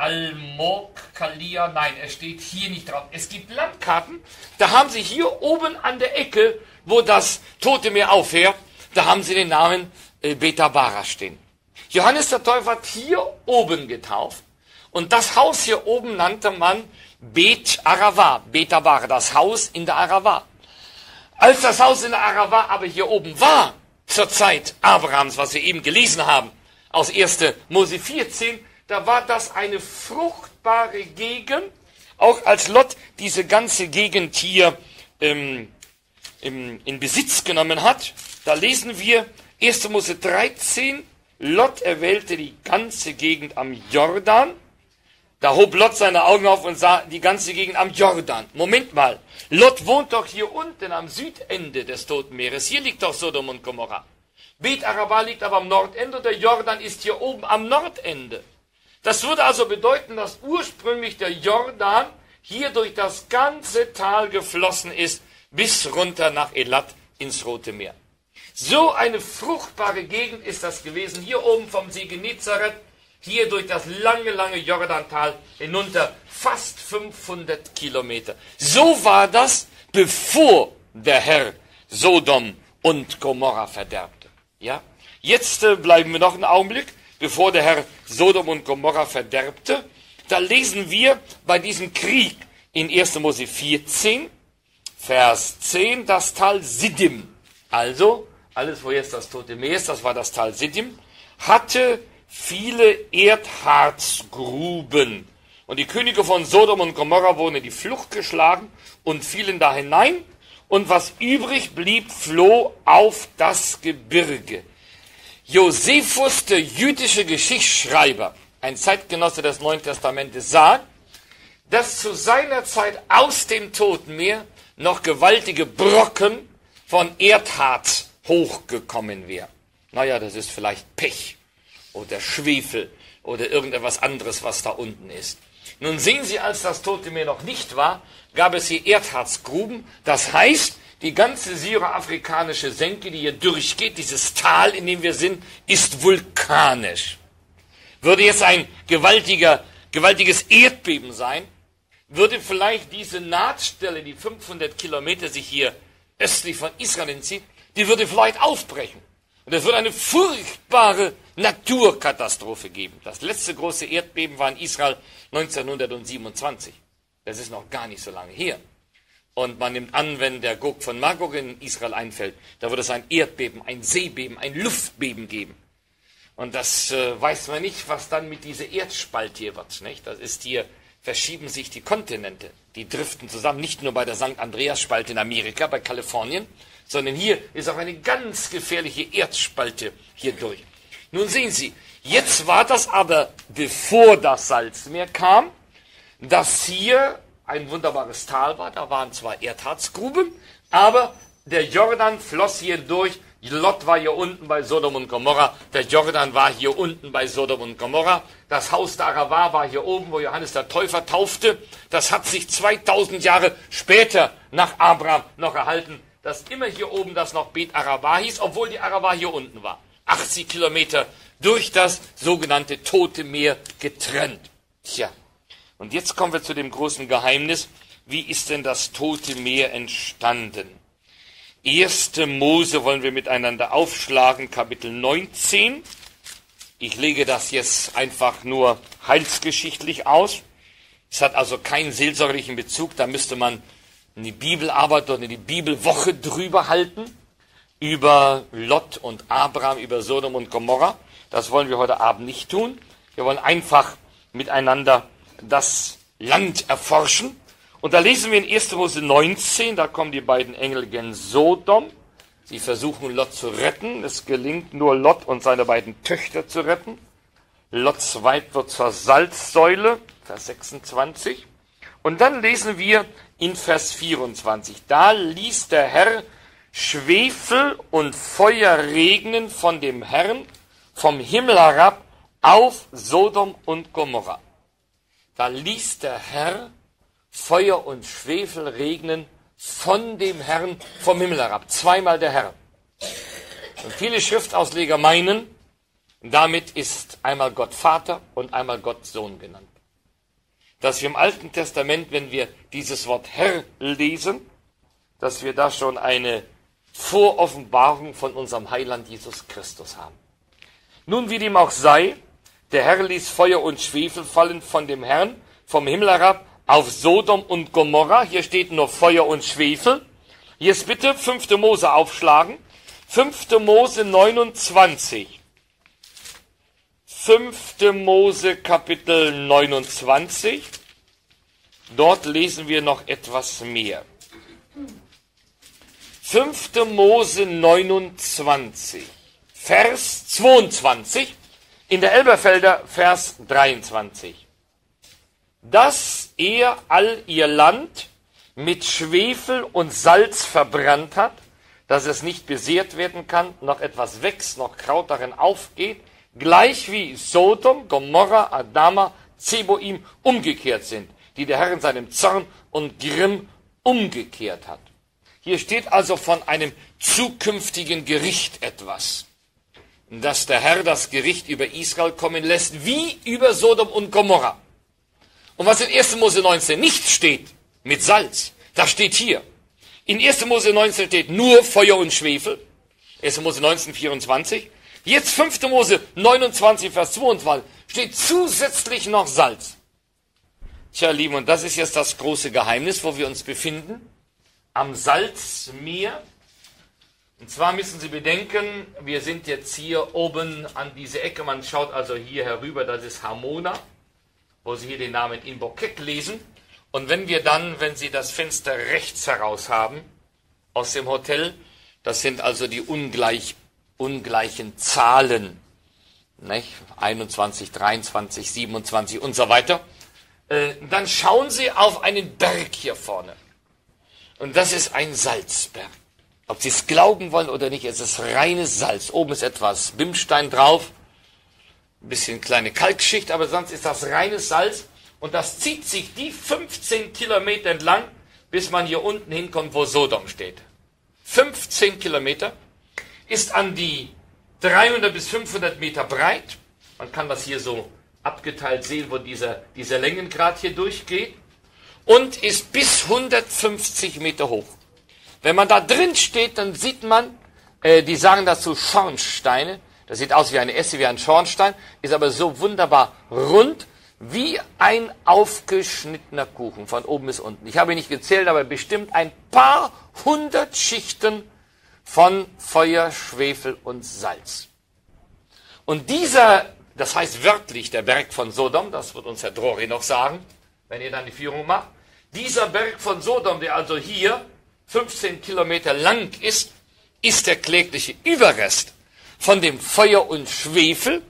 Almog Kalia, nein, es steht hier nicht drauf. Es gibt Landkarten, da haben Sie hier oben an der Ecke, wo das Tote Meer aufhört, da haben Sie den Namen Betabara stehen. Johannes der Täufer hat hier oben getauft und das Haus hier oben nannte man Bet Arava, Betabara, das Haus in der Arava. Als das Haus in der Arava aber hier oben war, zur Zeit Abrahams, was wir eben gelesen haben, aus 1. Mose 14, da war das eine fruchtbare Gegend, auch als Lot diese ganze Gegend hier in Besitz genommen hat. Da lesen wir 1. Mose 13, Lot erwählte die ganze Gegend am Jordan. Da hob Lot seine Augen auf und sah die ganze Gegend am Jordan. Moment mal, Lot wohnt doch hier unten am Südende des Toten Meeres. Hier liegt doch Sodom und Gomorra. Bet Arava liegt aber am Nordende und der Jordan ist hier oben am Nordende. Das würde also bedeuten, dass ursprünglich der Jordan hier durch das ganze Tal geflossen ist, bis runter nach Elat ins Rote Meer. So eine fruchtbare Gegend ist das gewesen, hier oben vom See Genezareth, hier durch das lange, lange Jordantal hinunter, fast 500 Kilometer. So war das, bevor der Herr Sodom und Gomorra verderbte. Ja? Jetzt bleiben wir noch einen Augenblick, bevor der Herr Sodom und Gomorra verderbte. Da lesen wir bei diesem Krieg in 1. Mose 14, Vers 10, das Tal Siddim. Also, alles, wo jetzt das Tote Meer ist, das war das Tal Siddim, hatte viele Erdharzgruben. Und die Könige von Sodom und Gomorra wurden in die Flucht geschlagen und fielen da hinein. Und was übrig blieb, floh auf das Gebirge. Josephus, der jüdische Geschichtsschreiber, ein Zeitgenosse des Neuen Testamentes, sagt, dass zu seiner Zeit aus dem Toten Meer noch gewaltige Brocken von Erdharz hochgekommen wären. Naja, das ist vielleicht Pech oder Schwefel oder irgendetwas anderes, was da unten ist. Nun sehen Sie, als das Tote Meer noch nicht war, gab es hier Erdharzgruben. Das heißt, die ganze syroafrikanische Senke, die hier durchgeht, dieses Tal, in dem wir sind, ist vulkanisch. Würde jetzt ein gewaltiges Erdbeben sein, würde vielleicht diese Nahtstelle, die 500 Kilometer sich hier östlich von Israel entzieht, die würde vielleicht aufbrechen. Und es würde eine furchtbare Naturkatastrophe geben. Das letzte große Erdbeben war in Israel 1927. Das ist noch gar nicht so lange her. Und man nimmt an, wenn der Gog von Magog in Israel einfällt, da wird es ein Erdbeben, ein Seebeben, ein Luftbeben geben. Und das weiß man nicht, was dann mit dieser Erdspalt hier wird. Nicht? Das ist hier, verschieben sich die Kontinente. Die driften zusammen, nicht nur bei der St. Andreas-Spalte in Amerika, bei Kalifornien, sondern hier ist auch eine ganz gefährliche Erdspalte hier durch. Nun sehen Sie, jetzt war das aber, bevor das Salzmeer kam, dass hier ein wunderbares Tal war. Da waren zwar Erdharzgruben, aber der Jordan floss hier durch. Lot war hier unten bei Sodom und Gomorra. Der Jordan war hier unten bei Sodom und Gomorra. Das Haus der Aravar war hier oben, wo Johannes der Täufer taufte. Das hat sich 2000 Jahre später nach Abraham noch erhalten, dass immer hier oben das noch Bet Aravar hieß, obwohl die Aravar hier unten war. 80 Kilometer durch das sogenannte Tote Meer getrennt. Tja, und jetzt kommen wir zu dem großen Geheimnis. Wie ist denn das Tote Meer entstanden? 1. Mose wollen wir miteinander aufschlagen, Kapitel 19. Ich lege das jetzt einfach nur heilsgeschichtlich aus. Es hat also keinen seelsorgerlichen Bezug, da müsste man eine Bibelarbeit oder eine Bibelwoche drüber halten, über Lot und Abraham, über Sodom und Gomorra. Das wollen wir heute Abend nicht tun. Wir wollen einfach miteinander das Land erforschen. Und da lesen wir in 1. Mose 19, da kommen die beiden Engel gen Sodom. Sie versuchen Lot zu retten. Es gelingt nur Lot und seine beiden Töchter zu retten. Lots Weib wird zur Salzsäule, Vers 26. Und dann lesen wir in Vers 24. Da ließ der Herr Schwefel und Feuer regnen von dem Herrn vom Himmel herab auf Sodom und Gomorra. Da ließ der Herr Feuer und Schwefel regnen von dem Herrn vom Himmel herab. Zweimal der Herr. Und viele Schriftausleger meinen, damit ist einmal Gott Vater und einmal Gott Sohn genannt. Dass wir im Alten Testament, wenn wir dieses Wort Herr lesen, dass wir da schon eine Voroffenbarung von unserem Heiland Jesus Christus haben. Nun, wie dem auch sei, der Herr ließ Feuer und Schwefel fallen von dem Herrn vom Himmel herab auf Sodom und Gomorra. Hier steht nur Feuer und Schwefel. Jetzt bitte 5. Mose aufschlagen. 5. Mose 29. 5. Mose Kapitel 29. Dort lesen wir noch etwas mehr. 5. Mose 29, Vers 22, in der Elberfelder Vers 23. Dass er all ihr Land mit Schwefel und Salz verbrannt hat, dass es nicht besehrt werden kann, noch etwas wächst, noch Kraut darin aufgeht, gleich wie Sodom, Gomorra, Adama, Zeboim umgekehrt sind, die der Herr in seinem Zorn und Grimm umgekehrt hat. Hier steht also von einem zukünftigen Gericht etwas, dass der Herr das Gericht über Israel kommen lässt, wie über Sodom und Gomorra. Und was in 1. Mose 19 nicht steht, mit Salz, das steht hier. In 1. Mose 19 steht nur Feuer und Schwefel, 1. Mose 19, 24. Jetzt 5. Mose 29, Vers 22, steht zusätzlich noch Salz. Tja, Lieben, und das ist jetzt das große Geheimnis, wo wir uns befinden, am Salzmeer. Und zwar müssen Sie bedenken, wir sind jetzt hier oben an diese Ecke, man schaut also hier herüber, das ist Hamona, wo Sie hier den Namen Inbokek lesen. Und wenn wir dann, wenn Sie das Fenster rechts heraus haben, aus dem Hotel, das sind also die ungleichen Zahlen, nicht? 21, 23, 27 und so weiter, dann schauen Sie auf einen Berg hier vorne. Und das ist ein Salzberg. Ob Sie es glauben wollen oder nicht, es ist reines Salz. Oben ist etwas Bimstein drauf, ein bisschen kleine Kalkschicht, aber sonst ist das reines Salz. Und das zieht sich die 15 Kilometer entlang, bis man hier unten hinkommt, wo Sodom steht. 15 Kilometer, ist an die 300 bis 500 Meter breit. Man kann das hier so abgeteilt sehen, wo dieser Längengrad hier durchgeht. Und ist bis 150 Meter hoch. Wenn man da drin steht, dann sieht man, die sagen dazu Schornsteine. Das sieht aus wie eine Esse, wie ein Schornstein, ist aber so wunderbar rund, wie ein aufgeschnittener Kuchen, von oben bis unten. Ich habe nicht gezählt, aber bestimmt ein paar hundert Schichten von Feuer, Schwefel und Salz. Und dieser, das heißt wörtlich der Berg von Sodom, das wird uns Herr Drori noch sagen, wenn ihr dann die Führung macht, dieser Berg von Sodom, der also hier 15 Kilometer lang ist der klägliche Überrest von dem Feuer und Schwefel,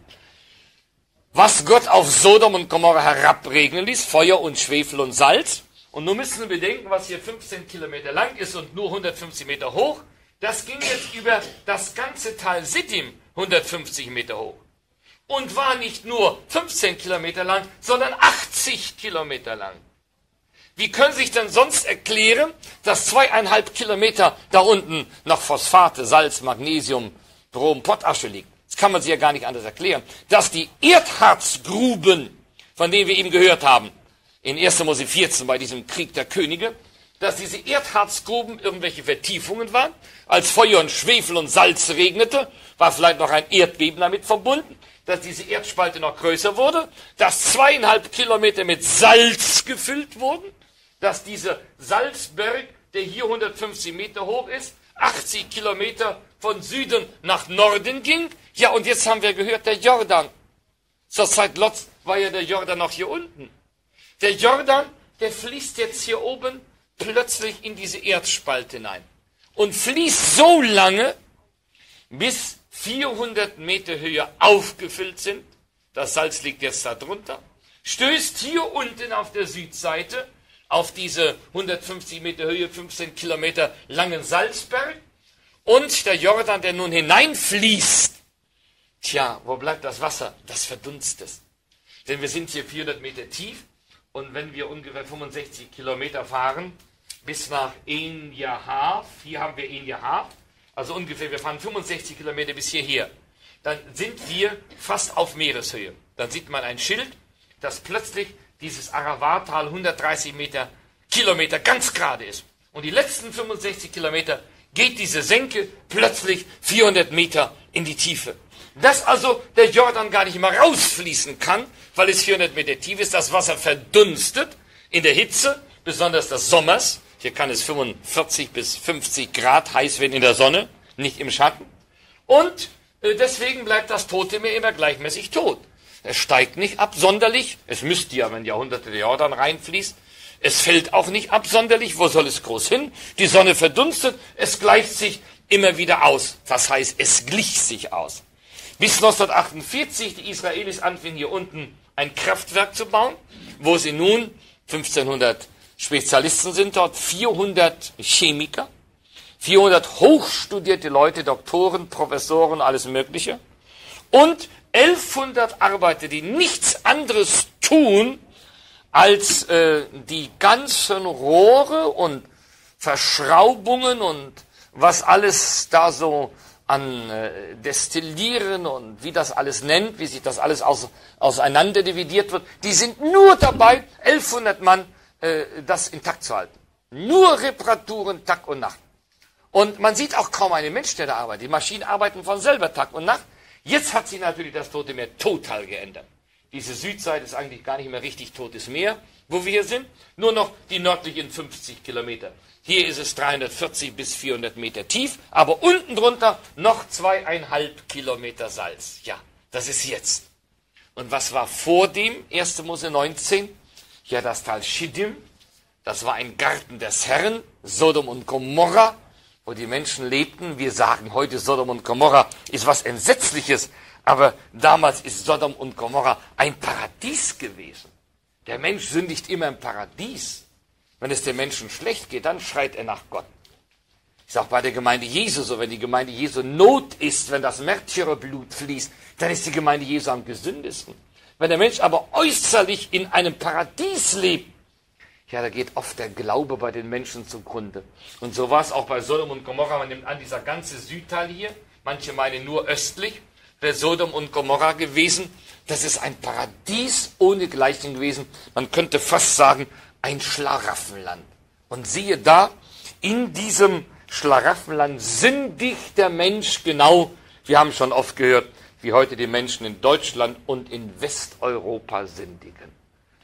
was Gott auf Sodom und Gomorra herabregnen ließ, Feuer und Schwefel und Salz. Und nun müssen wir bedenken, was hier 15 Kilometer lang ist und nur 150 Meter hoch, das ging jetzt über das ganze Tal Sittim 150 Meter hoch. Und war nicht nur 15 Kilometer lang, sondern 80 Kilometer lang. Wie können Sie sich denn sonst erklären, dass 2,5 Kilometer da unten noch Phosphate, Salz, Magnesium, Brom, Pottasche liegt? Das kann man sich ja gar nicht anders erklären. Dass die Erdharzgruben, von denen wir eben gehört haben, in 1. Mose 14 bei diesem Krieg der Könige, dass diese Erdharzgruben irgendwelche Vertiefungen waren, als Feuer und Schwefel und Salz regnete, war vielleicht noch ein Erdbeben damit verbunden, dass diese Erdspalte noch größer wurde, dass 2,5 Kilometer mit Salz gefüllt wurden, dass dieser Salzberg, der hier 150 Meter hoch ist, 80 Kilometer von Süden nach Norden ging. Ja, und jetzt haben wir gehört, der Jordan. Zur Zeit Lots war ja der Jordan noch hier unten. Der Jordan, der fließt jetzt hier oben plötzlich in diese Erdspalte hinein. Und fließt so lange, bis 400 Meter Höhe aufgefüllt sind. Das Salz liegt jetzt da drunter. Stößt hier unten auf der Südseite auf diese 150 Meter Höhe, 15 Kilometer langen Salzberg. Und der Jordan, der nun hineinfließt, tja, wo bleibt das Wasser? Das verdunstet. Denn wir sind hier 400 Meter tief und wenn wir ungefähr 65 Kilometer fahren bis nach En Yahav, hier haben wir En Yahav, also ungefähr, wir fahren 65 Kilometer bis hierher, dann sind wir fast auf Meereshöhe. Dann sieht man ein Schild, das plötzlich dieses Arawartal 130 Kilometer ganz gerade ist. Und die letzten 65 Kilometer geht diese Senke plötzlich 400 Meter in die Tiefe. Dass also der Jordan gar nicht mehr rausfließen kann, weil es 400 Meter tief ist, das Wasser verdunstet in der Hitze, besonders des Sommers. Hier kann es 45 bis 50 Grad heiß werden in der Sonne, nicht im Schatten. Und deswegen bleibt das Tote Meer immer gleichmäßig tot. Es steigt nicht ab sonderlich, es müsste ja, wenn Jahrhunderte der Jordan reinfließt, es fällt auch nicht ab sonderlich, wo soll es groß hin? Die Sonne verdunstet, es gleicht sich immer wieder aus. Was heißt, es glich sich aus? Bis 1948 die Israelis anfingen, hier unten ein Kraftwerk zu bauen, wo sie nun 1500 Spezialisten sind dort, 400 Chemiker, 400 hochstudierte Leute, Doktoren, Professoren, alles Mögliche und 1100 Arbeiter, die nichts anderes tun, als die ganzen Rohre und Verschraubungen und was alles da so an Destillieren und wie das alles nennt, wie sich das alles auseinander dividiert wird, die sind nur dabei, 1100 Mann das intakt zu halten. Nur Reparaturen Tag und Nacht. Und man sieht auch kaum einen Mensch, der da arbeitet. Die Maschinen arbeiten von selber Tag und Nacht. Jetzt hat sich natürlich das Tote Meer total geändert. Diese Südseite ist eigentlich gar nicht mehr richtig Totes Meer, wo wir hier sind. Nur noch die nördlichen 50 Kilometer. Hier ist es 340 bis 400 Meter tief, aber unten drunter noch 2,5 Kilometer Salz. Ja, das ist jetzt. Und was war vor dem 1. Mose 19? Ja, das Tal Schiddim. Das war ein Garten des Herrn, Sodom und Gomorra, wo die Menschen lebten. Wir sagen heute, Sodom und Gomorra ist was Entsetzliches, aber damals ist Sodom und Gomorra ein Paradies gewesen. Der Mensch sündigt immer im Paradies. Wenn es dem Menschen schlecht geht, dann schreit er nach Gott. Ist auch bei der Gemeinde Jesu so, wenn die Gemeinde Jesu Not ist, wenn das Märtyrerblut fließt, dann ist die Gemeinde Jesu am gesündesten. Wenn der Mensch aber äußerlich in einem Paradies lebt, ja, da geht oft der Glaube bei den Menschen zugrunde. Und so war es auch bei Sodom und Gomorra. Man nimmt an, dieser ganze Südteil hier, manche meinen nur östlich, wäre Sodom und Gomorra gewesen. Das ist ein Paradies ohne Gleichen gewesen. Man könnte fast sagen, ein Schlaraffenland. Und siehe da, in diesem Schlaraffenland sündigt der Mensch genau, wir haben schon oft gehört, wie heute die Menschen in Deutschland und in Westeuropa sündigen.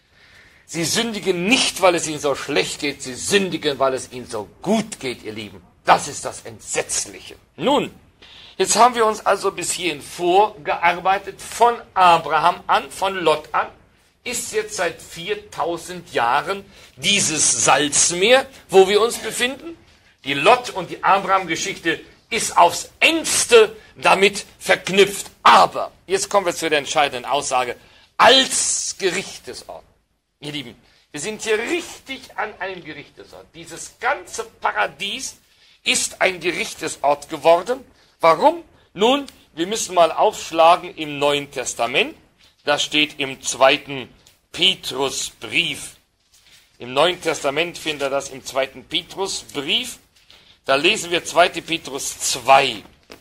Sie sündigen nicht, weil es ihnen so schlecht geht, sie sündigen, weil es ihnen so gut geht, ihr Lieben. Das ist das Entsetzliche. Nun, jetzt haben wir uns also bis hierhin vorgearbeitet, von Abraham an, von Lot an, ist jetzt seit 4000 Jahren dieses Salzmeer, wo wir uns befinden. Die Lot- und die Abraham-Geschichte ist aufs Engste damit verknüpft. Aber, jetzt kommen wir zu der entscheidenden Aussage, als Gerichtesort. Ihr Lieben, wir sind hier richtig an einem Gerichtesort. Dieses ganze Paradies ist ein Gerichtesort geworden. Warum? Nun, wir müssen mal aufschlagen im Neuen Testament. Das steht im 2. Petrusbrief. Im Neuen Testament findet ihr das im 2. Petrusbrief. Da lesen wir 2. Petrus 2.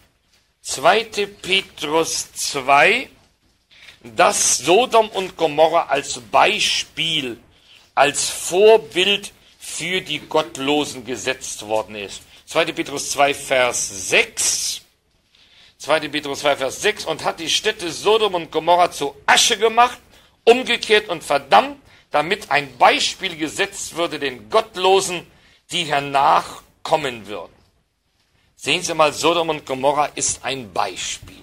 2. Petrus 2. Dass Sodom und Gomorra als Beispiel, als Vorbild für die Gottlosen gesetzt worden ist. 2. Petrus 2, Vers 6. 2. Petrus 2, Vers 6. Und hat die Städte Sodom und Gomorra zu Asche gemacht, umgekehrt und verdammt, damit ein Beispiel gesetzt würde den Gottlosen, die hernach kommen würden. Sehen Sie mal, Sodom und Gomorra ist ein Beispiel.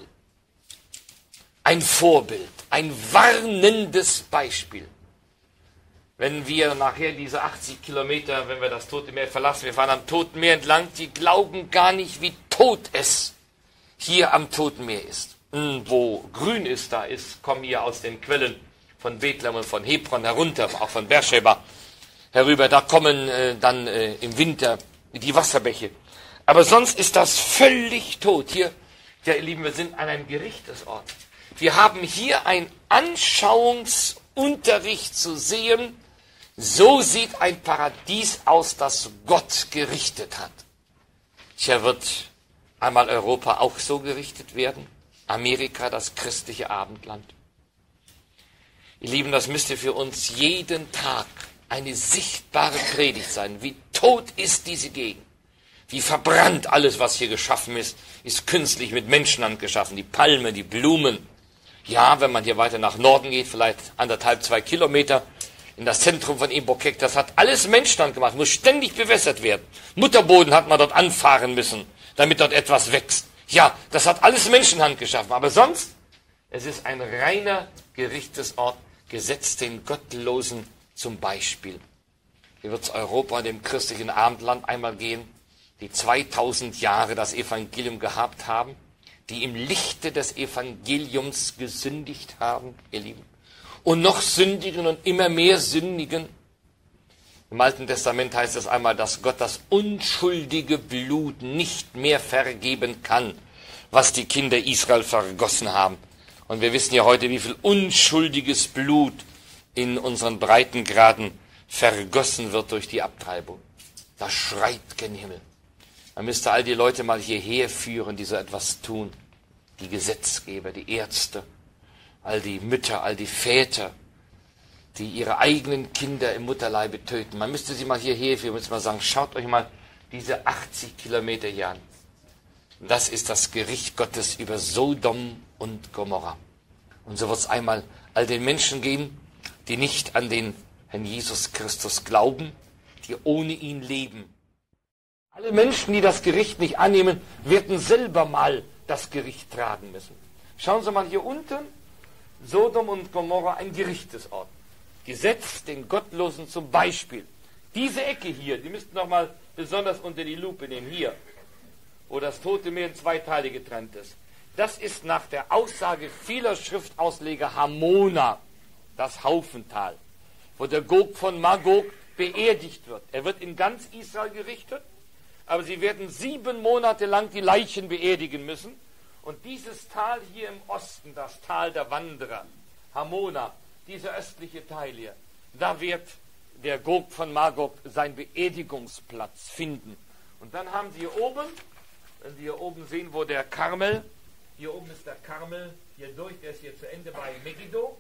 Ein Vorbild, ein warnendes Beispiel. Wenn wir nachher diese 80 Kilometer, wenn wir das Tote Meer verlassen, wir fahren am Toten Meer entlang, die glauben gar nicht, wie tot es hier am Toten Meer ist. Wo grün ist, da ist, kommen hier aus den Quellen von Bethlehem und von Hebron herunter, auch von Beersheba herüber, da kommen dann im Winter die Wasserbäche. Aber sonst ist das völlig tot. Hier, ja ihr Lieben, wir sind an einem Gerichtesort. Wir haben hier einen Anschauungsunterricht zu sehen. So sieht ein Paradies aus, das Gott gerichtet hat. Tja, wird einmal Europa auch so gerichtet werden? Amerika, das christliche Abendland. Ihr Lieben, das müsste für uns jeden Tag eine sichtbare Predigt sein. Wie tot ist diese Gegend? Wie verbrannt alles, was hier geschaffen ist künstlich mit Menschenhand geschaffen. Die Palmen, die Blumen. Ja, wenn man hier weiter nach Norden geht, vielleicht 1,5, 2 Kilometer, in das Zentrum von Imbokek, das hat alles Menschenhand gemacht, muss ständig bewässert werden. Mutterboden hat man dort anfahren müssen, damit dort etwas wächst. Ja, das hat alles Menschenhand geschaffen, aber sonst, es ist ein reiner Gerichtesort, gesetzt den Gottlosen zum Beispiel. Hier wird es Europa und dem christlichen Abendland einmal gehen, die 2000 Jahre das Evangelium gehabt haben, die im Lichte des Evangeliums gesündigt haben, ihr Lieben, und noch sündigen und immer mehr sündigen. Im Alten Testament heißt es einmal, dass Gott das unschuldige Blut nicht mehr vergeben kann, was die Kinder Israel vergossen haben. Und wir wissen ja heute, wie viel unschuldiges Blut in unseren Breitengraden vergossen wird durch die Abtreibung. Das schreit gen Himmel. Man müsste all die Leute mal hierher führen, die so etwas tun. Die Gesetzgeber, die Ärzte, all die Mütter, all die Väter, die ihre eigenen Kinder im Mutterleibe töten. Man müsste sie mal hierher führen, müsste mal sagen, schaut euch mal diese 80 Kilometer hier an. Das ist das Gericht Gottes über Sodom und Gomorra. Und so wird es einmal all den Menschen gehen, die nicht an den Herrn Jesus Christus glauben, die ohne ihn leben. Alle Menschen, die das Gericht nicht annehmen, werden selber mal das Gericht tragen müssen. Schauen Sie mal hier unten, Sodom und Gomorra, ein Gerichtesort. Gesetzt den Gottlosen zum Beispiel. Diese Ecke hier, die müssten noch mal besonders unter die Lupe nehmen, hier, wo das Tote Meer in 2 Teile getrennt ist. Das ist nach der Aussage vieler Schriftausleger Hamona, das Haufental, wo der Gog von Magog beerdigt wird. Er wird in ganz Israel gerichtet, aber sie werden 7 Monate lang die Leichen beerdigen müssen. Und dieses Tal hier im Osten, das Tal der Wanderer, Hamona, dieser östliche Teil hier, da wird der Gog von Magog seinen Beerdigungsplatz finden. Und dann haben Sie hier oben, wenn Sie hier oben sehen, wo der Karmel, hier oben ist der Karmel, hier durch, der ist hier zu Ende bei Megiddo.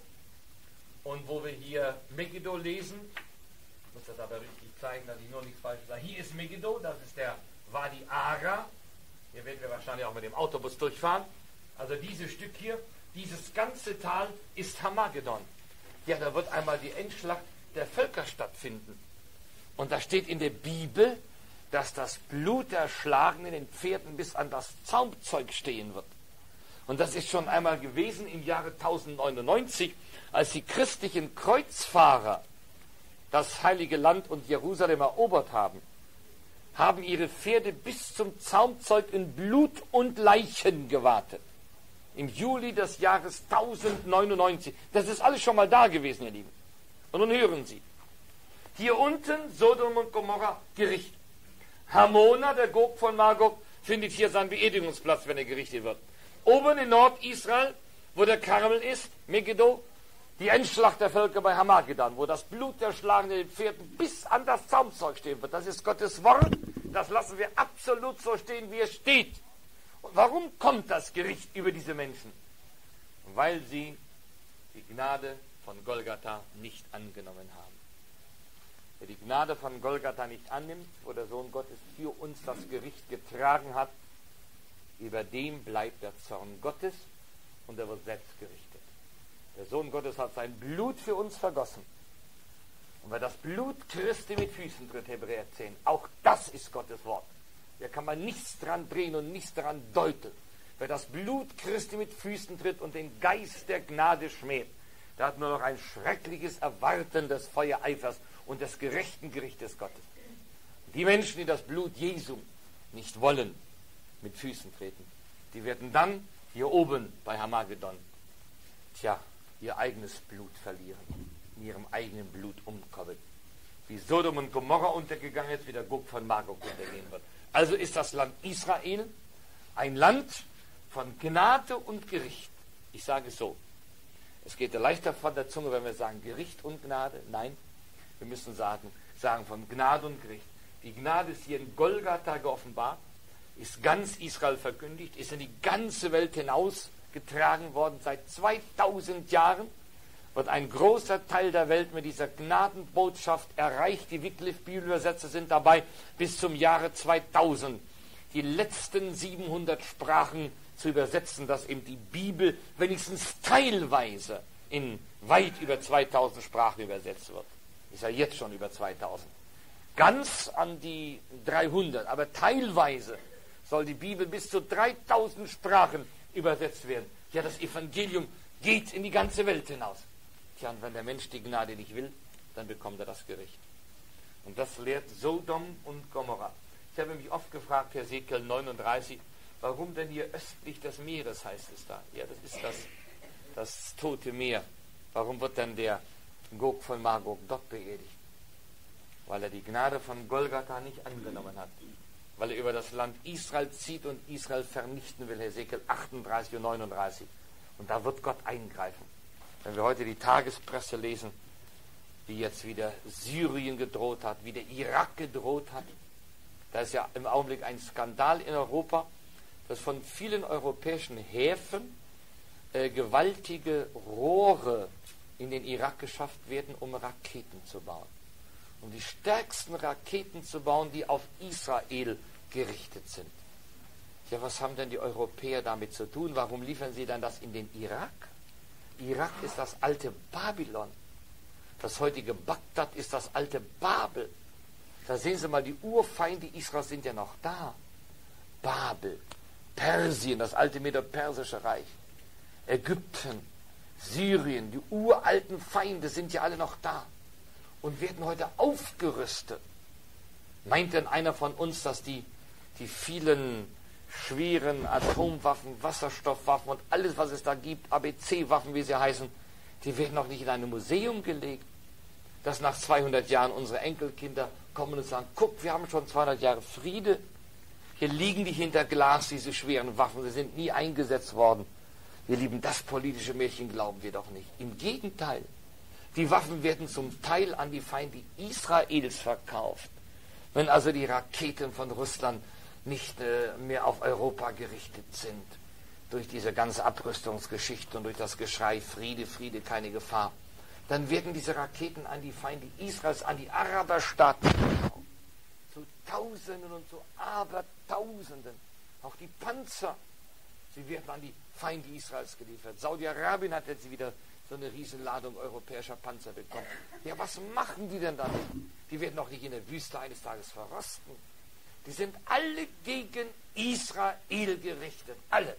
Und wo wir hier Megiddo lesen, ich muss das aber richtig zeigen, dass ich nur nichts falsch sage. Hier ist Megiddo, das ist der Wadi Ara. Hier werden wir wahrscheinlich auch mit dem Autobus durchfahren. Also dieses Stück hier, dieses ganze Tal ist Hamagedon. Ja, da wird einmal die Endschlacht der Völker stattfinden. Und da steht in der Bibel, dass das Blut der Erschlagenen den Pferden bis an das Zaumzeug stehen wird. Und das ist schon einmal gewesen im Jahre 1099, als die christlichen Kreuzfahrer das Heilige Land und Jerusalem erobert haben, haben ihre Pferde bis zum Zaumzeug in Blut und Leichen gewartet. Im Juli des Jahres 1099. Das ist alles schon mal da gewesen, ihr Lieben. Und nun hören Sie. Hier unten Sodom und Gomorra, Gericht. Hamona, der Gog von Magog, findet hier seinen Beerdigungsplatz, wenn er gerichtet wird. Oben in Nordisrael, wo der Karmel ist, Megiddo, die Endschlacht der Völker bei Hamagedon, wo das Blut der Erschlagenen den Pferden bis an das Zaumzeug stehen wird. Das ist Gottes Wort. Das lassen wir absolut so stehen, wie es steht. Und warum kommt das Gericht über diese Menschen? Weil sie die Gnade von Golgatha nicht angenommen haben. Wer die Gnade von Golgatha nicht annimmt, wo der Sohn Gottes für uns das Gericht getragen hat, über dem bleibt der Zorn Gottes und er wird selbst gerichtet. Der Sohn Gottes hat sein Blut für uns vergossen. Und wer das Blut Christi mit Füßen tritt, Hebräer 10, auch das ist Gottes Wort. Da kann man nichts dran drehen und nichts daran deuten. Wer das Blut Christi mit Füßen tritt und den Geist der Gnade schmäht, der hat nur noch ein schreckliches Erwarten des Feuereifers und des gerechten Gerichtes Gottes. Die Menschen, die das Blut Jesu nicht wollen, mit Füßen treten, die werden dann hier oben bei Hamagedon, ihr eigenes Blut verlieren, in ihrem eigenen Blut umkommen. Wie Sodom und Gomorra untergegangen ist, wie der Gog von Magog untergehen wird. Also ist das Land Israel ein Land von Gnade und Gericht. Ich sage es so, es geht ja leichter von der Zunge, wenn wir sagen Gericht und Gnade. Nein, wir müssen sagen von Gnade und Gericht. Die Gnade ist hier in Golgatha geoffenbart, ist ganz Israel verkündigt, ist in die ganze Welt hinausgetragen worden. Seit 2000 Jahren wird ein großer Teil der Welt mit dieser Gnadenbotschaft erreicht. Die Wycliffe-Bibelübersetzer sind dabei, bis zum Jahre 2000 die letzten 700 Sprachen zu übersetzen, dass eben die Bibel wenigstens teilweise in weit über 2000 Sprachen übersetzt wird. Ist ja jetzt schon über 2000. Ganz an die 300, aber teilweise soll die Bibel bis zu 3000 Sprachen übersetzt werden. Ja, das Evangelium geht in die ganze Welt hinaus. Tja, und wenn der Mensch die Gnade nicht will, dann bekommt er das Gericht. Und das lehrt Sodom und Gomorra. Ich habe mich oft gefragt, Hesekiel 39, warum denn hier östlich des Meeres, heißt es da. Ja, das ist das Tote Meer. Warum wird dann der Gog von Magog dort beerdigt? Weil er die Gnade von Golgatha nicht angenommen hat. Weil er über das Land Israel zieht und Israel vernichten will, Hesekiel 38 und 39. Und da wird Gott eingreifen. Wenn wir heute die Tagespresse lesen, wie jetzt wieder Syrien gedroht hat, wie der Irak gedroht hat, Da ist ja im Augenblick ein Skandal in Europa, dass von vielen europäischen Häfen gewaltige Rohre in den Irak geschafft werden, um Raketen zu bauen. Um die stärksten Raketen zu bauen, die auf Israel gerichtet sind. Ja, was haben denn die Europäer damit zu tun? Warum liefern sie dann das in den Irak? Irak ist das alte Babylon. Das heutige Bagdad ist das alte Babel. Da sehen Sie mal, die Urfeinde Israels sind ja noch da. Babel, Persien, das alte Medo-Persische Reich, Ägypten, Syrien, die uralten Feinde sind ja alle noch da und werden heute aufgerüstet. Meint denn einer von uns, dass die vielen schweren Atomwaffen, Wasserstoffwaffen und alles, was es da gibt, ABC-Waffen, wie sie heißen, die werden noch nicht in ein Museum gelegt, dass nach 200 Jahren unsere Enkelkinder kommen und sagen, guck, wir haben schon 200 Jahre Friede, hier liegen die hinter Glas, diese schweren Waffen, sie sind nie eingesetzt worden. Ihr Lieben, das politische Märchen glauben wir doch nicht. Im Gegenteil, die Waffen werden zum Teil an die Feinde Israels verkauft. Wenn also die Raketen von Russland nicht mehr auf Europa gerichtet sind, durch diese ganze Abrüstungsgeschichte und durch das Geschrei Friede, Friede, keine Gefahr, dann werden diese Raketen an die Feinde Israels, an die Araberstaaten verkauft. Zu Tausenden und zu Abertausenden. Auch die Panzer, sie werden an die Feinde Israels geliefert. Saudi-Arabien hat jetzt wieder so eine Riesenladung europäischer Panzer bekommen. Ja, was machen die denn damit? Die werden doch nicht in der Wüste eines Tages verrosten. Die sind alle gegen Israel gerichtet. Alle.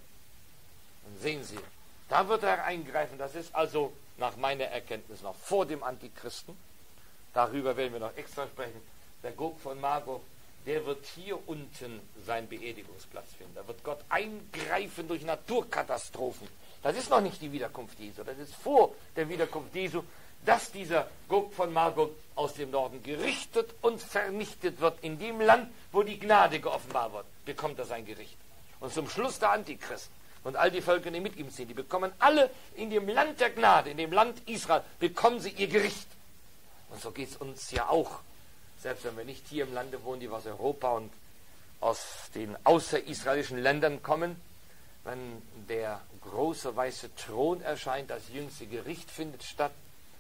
Und sehen Sie, da wird er eingreifen. Das ist also nach meiner Erkenntnis noch vor dem Antichristen. Darüber werden wir noch extra sprechen. Der Gog von Magog, der wird hier unten seinen Beerdigungsplatz finden. Da wird Gott eingreifen durch Naturkatastrophen. Das ist noch nicht die Wiederkunft Jesu. Das ist vor der Wiederkunft Jesu, dass dieser Gog von Magog aus dem Norden gerichtet und vernichtet wird. In dem Land, wo die Gnade geoffenbart wird, bekommt er sein Gericht. Und zum Schluss der Antichristen und all die Völker, die mit ihm sind, die bekommen alle in dem Land der Gnade, in dem Land Israel, bekommen sie ihr Gericht. Und so geht es uns ja auch. Selbst wenn wir nicht hier im Lande wohnen, die aus Europa und aus den außerisraelischen Ländern kommen, wenn der große weiße Thron erscheint, das jüngste Gericht findet statt.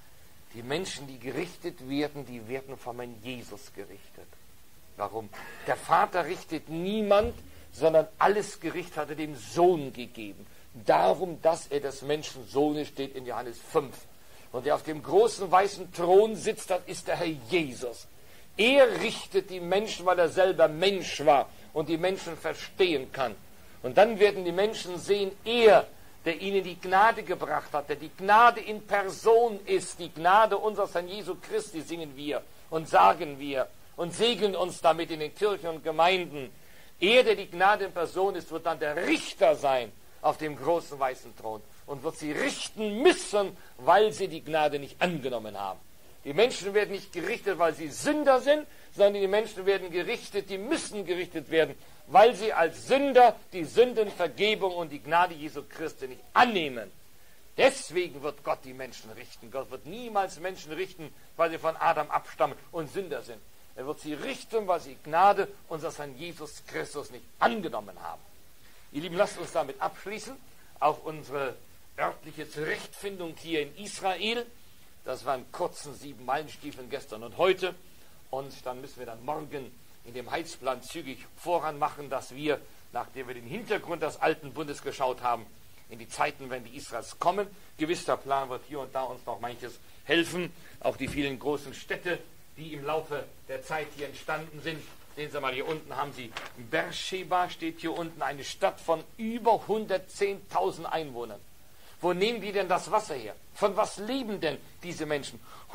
Die Menschen, die gerichtet werden, die werden vom Herrn Jesus gerichtet. Warum? Der Vater richtet niemand, sondern alles Gericht hat er dem Sohn gegeben. Darum, dass er des Menschen Sohn steht in Johannes 5. Und der auf dem großen weißen Thron sitzt, das ist der Herr Jesus. Er richtet die Menschen, weil er selber Mensch war und die Menschen verstehen kann. Und dann werden die Menschen sehen, er, der ihnen die Gnade gebracht hat, der die Gnade in Person ist, die Gnade unseres Herrn Jesu Christi, singen wir und sagen wir und segnen uns damit in den Kirchen und Gemeinden. Er, der die Gnade in Person ist, wird dann der Richter sein auf dem großen weißen Thron und wird sie richten müssen, weil sie die Gnade nicht angenommen haben. Die Menschen werden nicht gerichtet, weil sie Sünder sind, sondern die Menschen werden gerichtet, die müssen gerichtet werden, weil sie als Sünder die Sündenvergebung und die Gnade Jesu Christi nicht annehmen. Deswegen wird Gott die Menschen richten. Gott wird niemals Menschen richten, weil sie von Adam abstammen und Sünder sind. Er wird sie richten, weil sie Gnade unseres Herrn Jesus Christus nicht angenommen haben. Ihr Lieben, lasst uns damit abschließen. Auch unsere örtliche Zurechtfindung hier in Israel. Das waren kurzen 7-Meilen-Stiefeln gestern und heute. Und dann müssen wir dann morgen in dem Heilsplan zügig voran machen, dass wir, nachdem wir den Hintergrund des alten Bundes geschaut haben, in die Zeiten, wenn die Israels kommen, gewiss der Plan wird hier und da uns noch manches helfen. Auch die vielen großen Städte, die im Laufe der Zeit hier entstanden sind. Sehen Sie mal, hier unten haben Sie Beersheba, steht hier unten eine Stadt von über 110.000 Einwohnern. Wo nehmen die denn das Wasser her? Von was leben denn diese Menschen?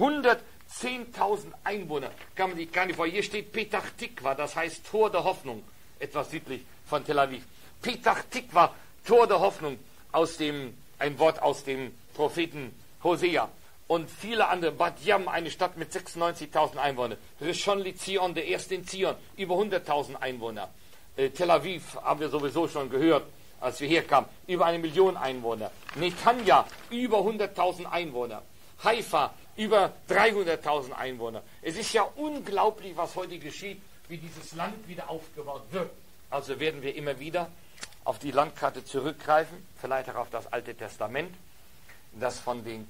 110.000 Einwohner. Kann man sich gar nicht vor. Hier steht Petach Tikva, das heißt Tor der Hoffnung, etwas südlich von Tel Aviv. Petach Tikva, Tor der Hoffnung, ein Wort aus dem Propheten Hosea. Und viele andere. Bat Yam, eine Stadt mit 96.000 Einwohnern. Rishon LeZion, der erste in Zion, über 100.000 Einwohner. Tel Aviv haben wir sowieso schon gehört, als wir herkamen, über 1 Million Einwohner. Netanya, über 100.000 Einwohner. Haifa, über 300.000 Einwohner. Es ist ja unglaublich, was heute geschieht, wie dieses Land wieder aufgebaut wird. Also werden wir immer wieder auf die Landkarte zurückgreifen, vielleicht auch auf das Alte Testament, das von den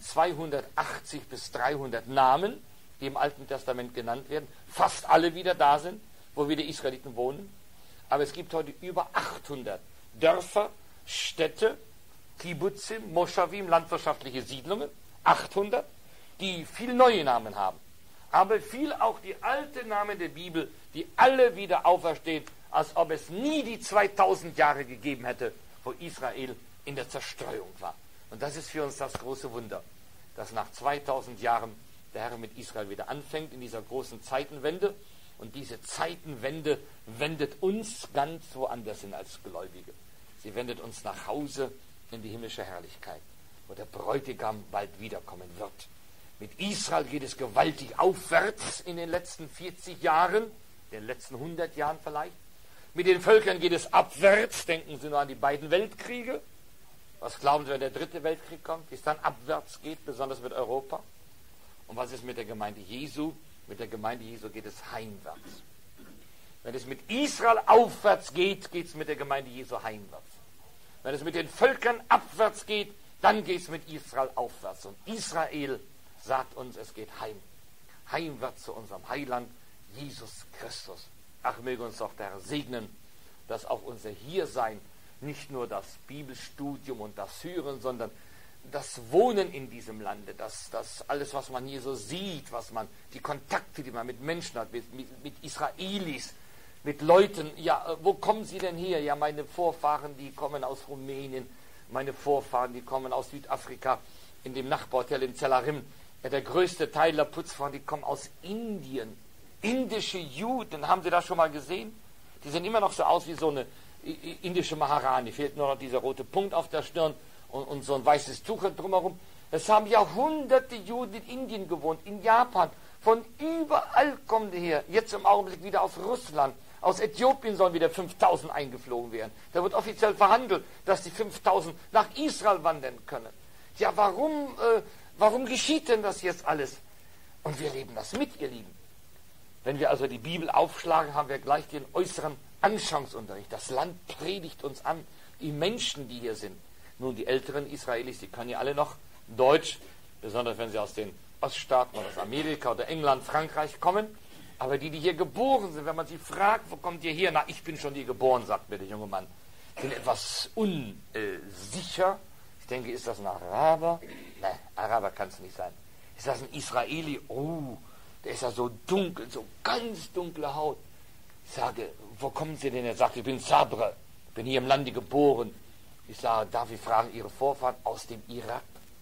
280 bis 300 Namen, die im Alten Testament genannt werden, fast alle wieder da sind, wo wieder Israeliten wohnen. Aber es gibt heute über 800 Dörfer, Städte, Kibbutzim, Moschawim, landwirtschaftliche Siedlungen, 800, die viel neue Namen haben. Aber viel auch die alten Namen der Bibel, die alle wieder auferstehen, als ob es nie die 2000 Jahre gegeben hätte, wo Israel in der Zerstreuung war. Und das ist für uns das große Wunder, dass nach 2000 Jahren der Herr mit Israel wieder anfängt in dieser großen Zeitenwende. Und diese Zeitenwende wendet uns ganz woanders hin als Gläubige. Sie wendet uns nach Hause in die himmlische Herrlichkeit, wo der Bräutigam bald wiederkommen wird. Mit Israel geht es gewaltig aufwärts in den letzten 40 Jahren, in den letzten 100 Jahren vielleicht. Mit den Völkern geht es abwärts. Denken Sie nur an die beiden Weltkriege. Was glauben Sie, wenn der dritte Weltkrieg kommt, wie es dann abwärts geht, besonders mit Europa? Und was ist mit der Gemeinde Jesu? Mit der Gemeinde Jesu geht es heimwärts. Wenn es mit Israel aufwärts geht, geht es mit der Gemeinde Jesu heimwärts. Wenn es mit den Völkern abwärts geht, dann geht es mit Israel aufwärts. Und Israel sagt uns, es geht heim. Heimwärts zu unserem Heiland, Jesus Christus. Ach, möge uns doch der Herr segnen, dass auch unser Hiersein nicht nur das Bibelstudium und das Hören, sondern das Wohnen in diesem Lande, das alles, was man hier so sieht, die Kontakte, die man mit Menschen hat, mit Israelis, mit Leuten, ja, wo kommen sie denn her? Ja, meine Vorfahren, die kommen aus Rumänien, meine Vorfahren, die kommen aus Südafrika, in dem Nachbarhotel in Zelarim. Ja, der größte Teil der Putzfrauen, die kommen aus Indien. Indische Juden, haben Sie das schon mal gesehen? Die sehen immer noch so aus wie so eine indische Maharani. Fehlt nur noch dieser rote Punkt auf der Stirn und so ein weißes Tuch drumherum. Es haben Jahrhunderte Juden in Indien gewohnt, in Japan. Von überall kommen die her. Jetzt im Augenblick wieder aus Russland. Aus Äthiopien sollen wieder 5000 eingeflogen werden. Da wird offiziell verhandelt, dass die 5000 nach Israel wandern können. Ja, warum geschieht denn das jetzt alles? Und wir leben das mit, ihr Lieben. Wenn wir also die Bibel aufschlagen, haben wir gleich den äußeren Anschauungsunterricht. Das Land predigt uns an, die Menschen, die hier sind. Nun, die älteren Israelis, die können ja alle noch Deutsch, besonders wenn sie aus den Oststaaten oder aus Amerika oder England, Frankreich kommen. Aber die hier geboren sind, wenn man sie fragt, wo kommt ihr her? Na, ich bin schon hier geboren, sagt mir der junge Mann. Sind etwas unsicher. Ich denke, ist das ein Araber? Nein, Araber kann es nicht sein. Ist das ein Israeli? Oh, der ist ja so dunkel, so ganz dunkle Haut. Ich sage, wo kommen Sie denn? Er sagt, ich bin Sabre, bin hier im Lande geboren. Ich sage, darf ich fragen, Ihre Vorfahren aus dem Irak,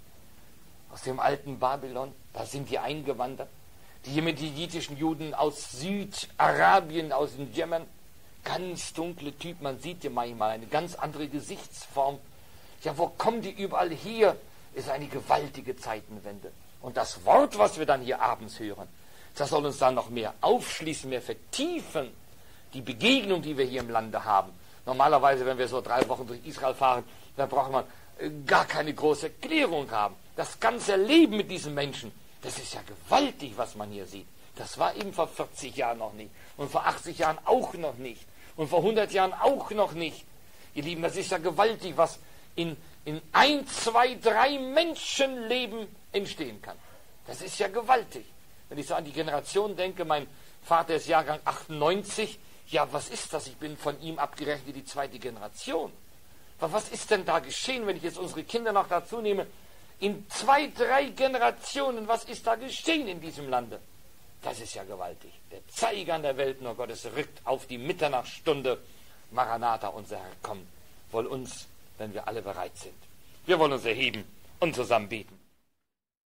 aus dem alten Babylon, da sind die eingewandert. Die jemenitischen Juden aus Südarabien, aus dem Jemen, ganz dunkle Typ, man sieht hier manchmal eine ganz andere Gesichtsform. Ja, wo kommen die überall her? Ist eine gewaltige Zeitenwende. Und das Wort, was wir dann hier abends hören, das soll uns dann noch mehr aufschließen, mehr vertiefen. Die Begegnung, die wir hier im Lande haben. Normalerweise, wenn wir so 3 Wochen durch Israel fahren, dann braucht man gar keine große Erklärung haben. Das ganze Leben mit diesen Menschen, das ist ja gewaltig, was man hier sieht. Das war eben vor 40 Jahren noch nicht. Und vor 80 Jahren auch noch nicht. Und vor 100 Jahren auch noch nicht. Ihr Lieben, das ist ja gewaltig, was in 1, 2, 3 Menschenleben entstehen kann. Das ist ja gewaltig. Wenn ich so an die Generation denke, mein Vater ist Jahrgang 98, ja, was ist das? Ich bin von ihm abgerechnet die 2. Generation. Aber was ist denn da geschehen, wenn ich jetzt unsere Kinder noch dazu nehme? In 2, 3 Generationen, was ist da geschehen in diesem Lande? Das ist ja gewaltig. Der Zeiger an der Welt nur Gottes rückt auf die Mitternachtsstunde. Maranatha, unser Herr, kommt. Wohl uns, wenn wir alle bereit sind. Wir wollen uns erheben und zusammen beten.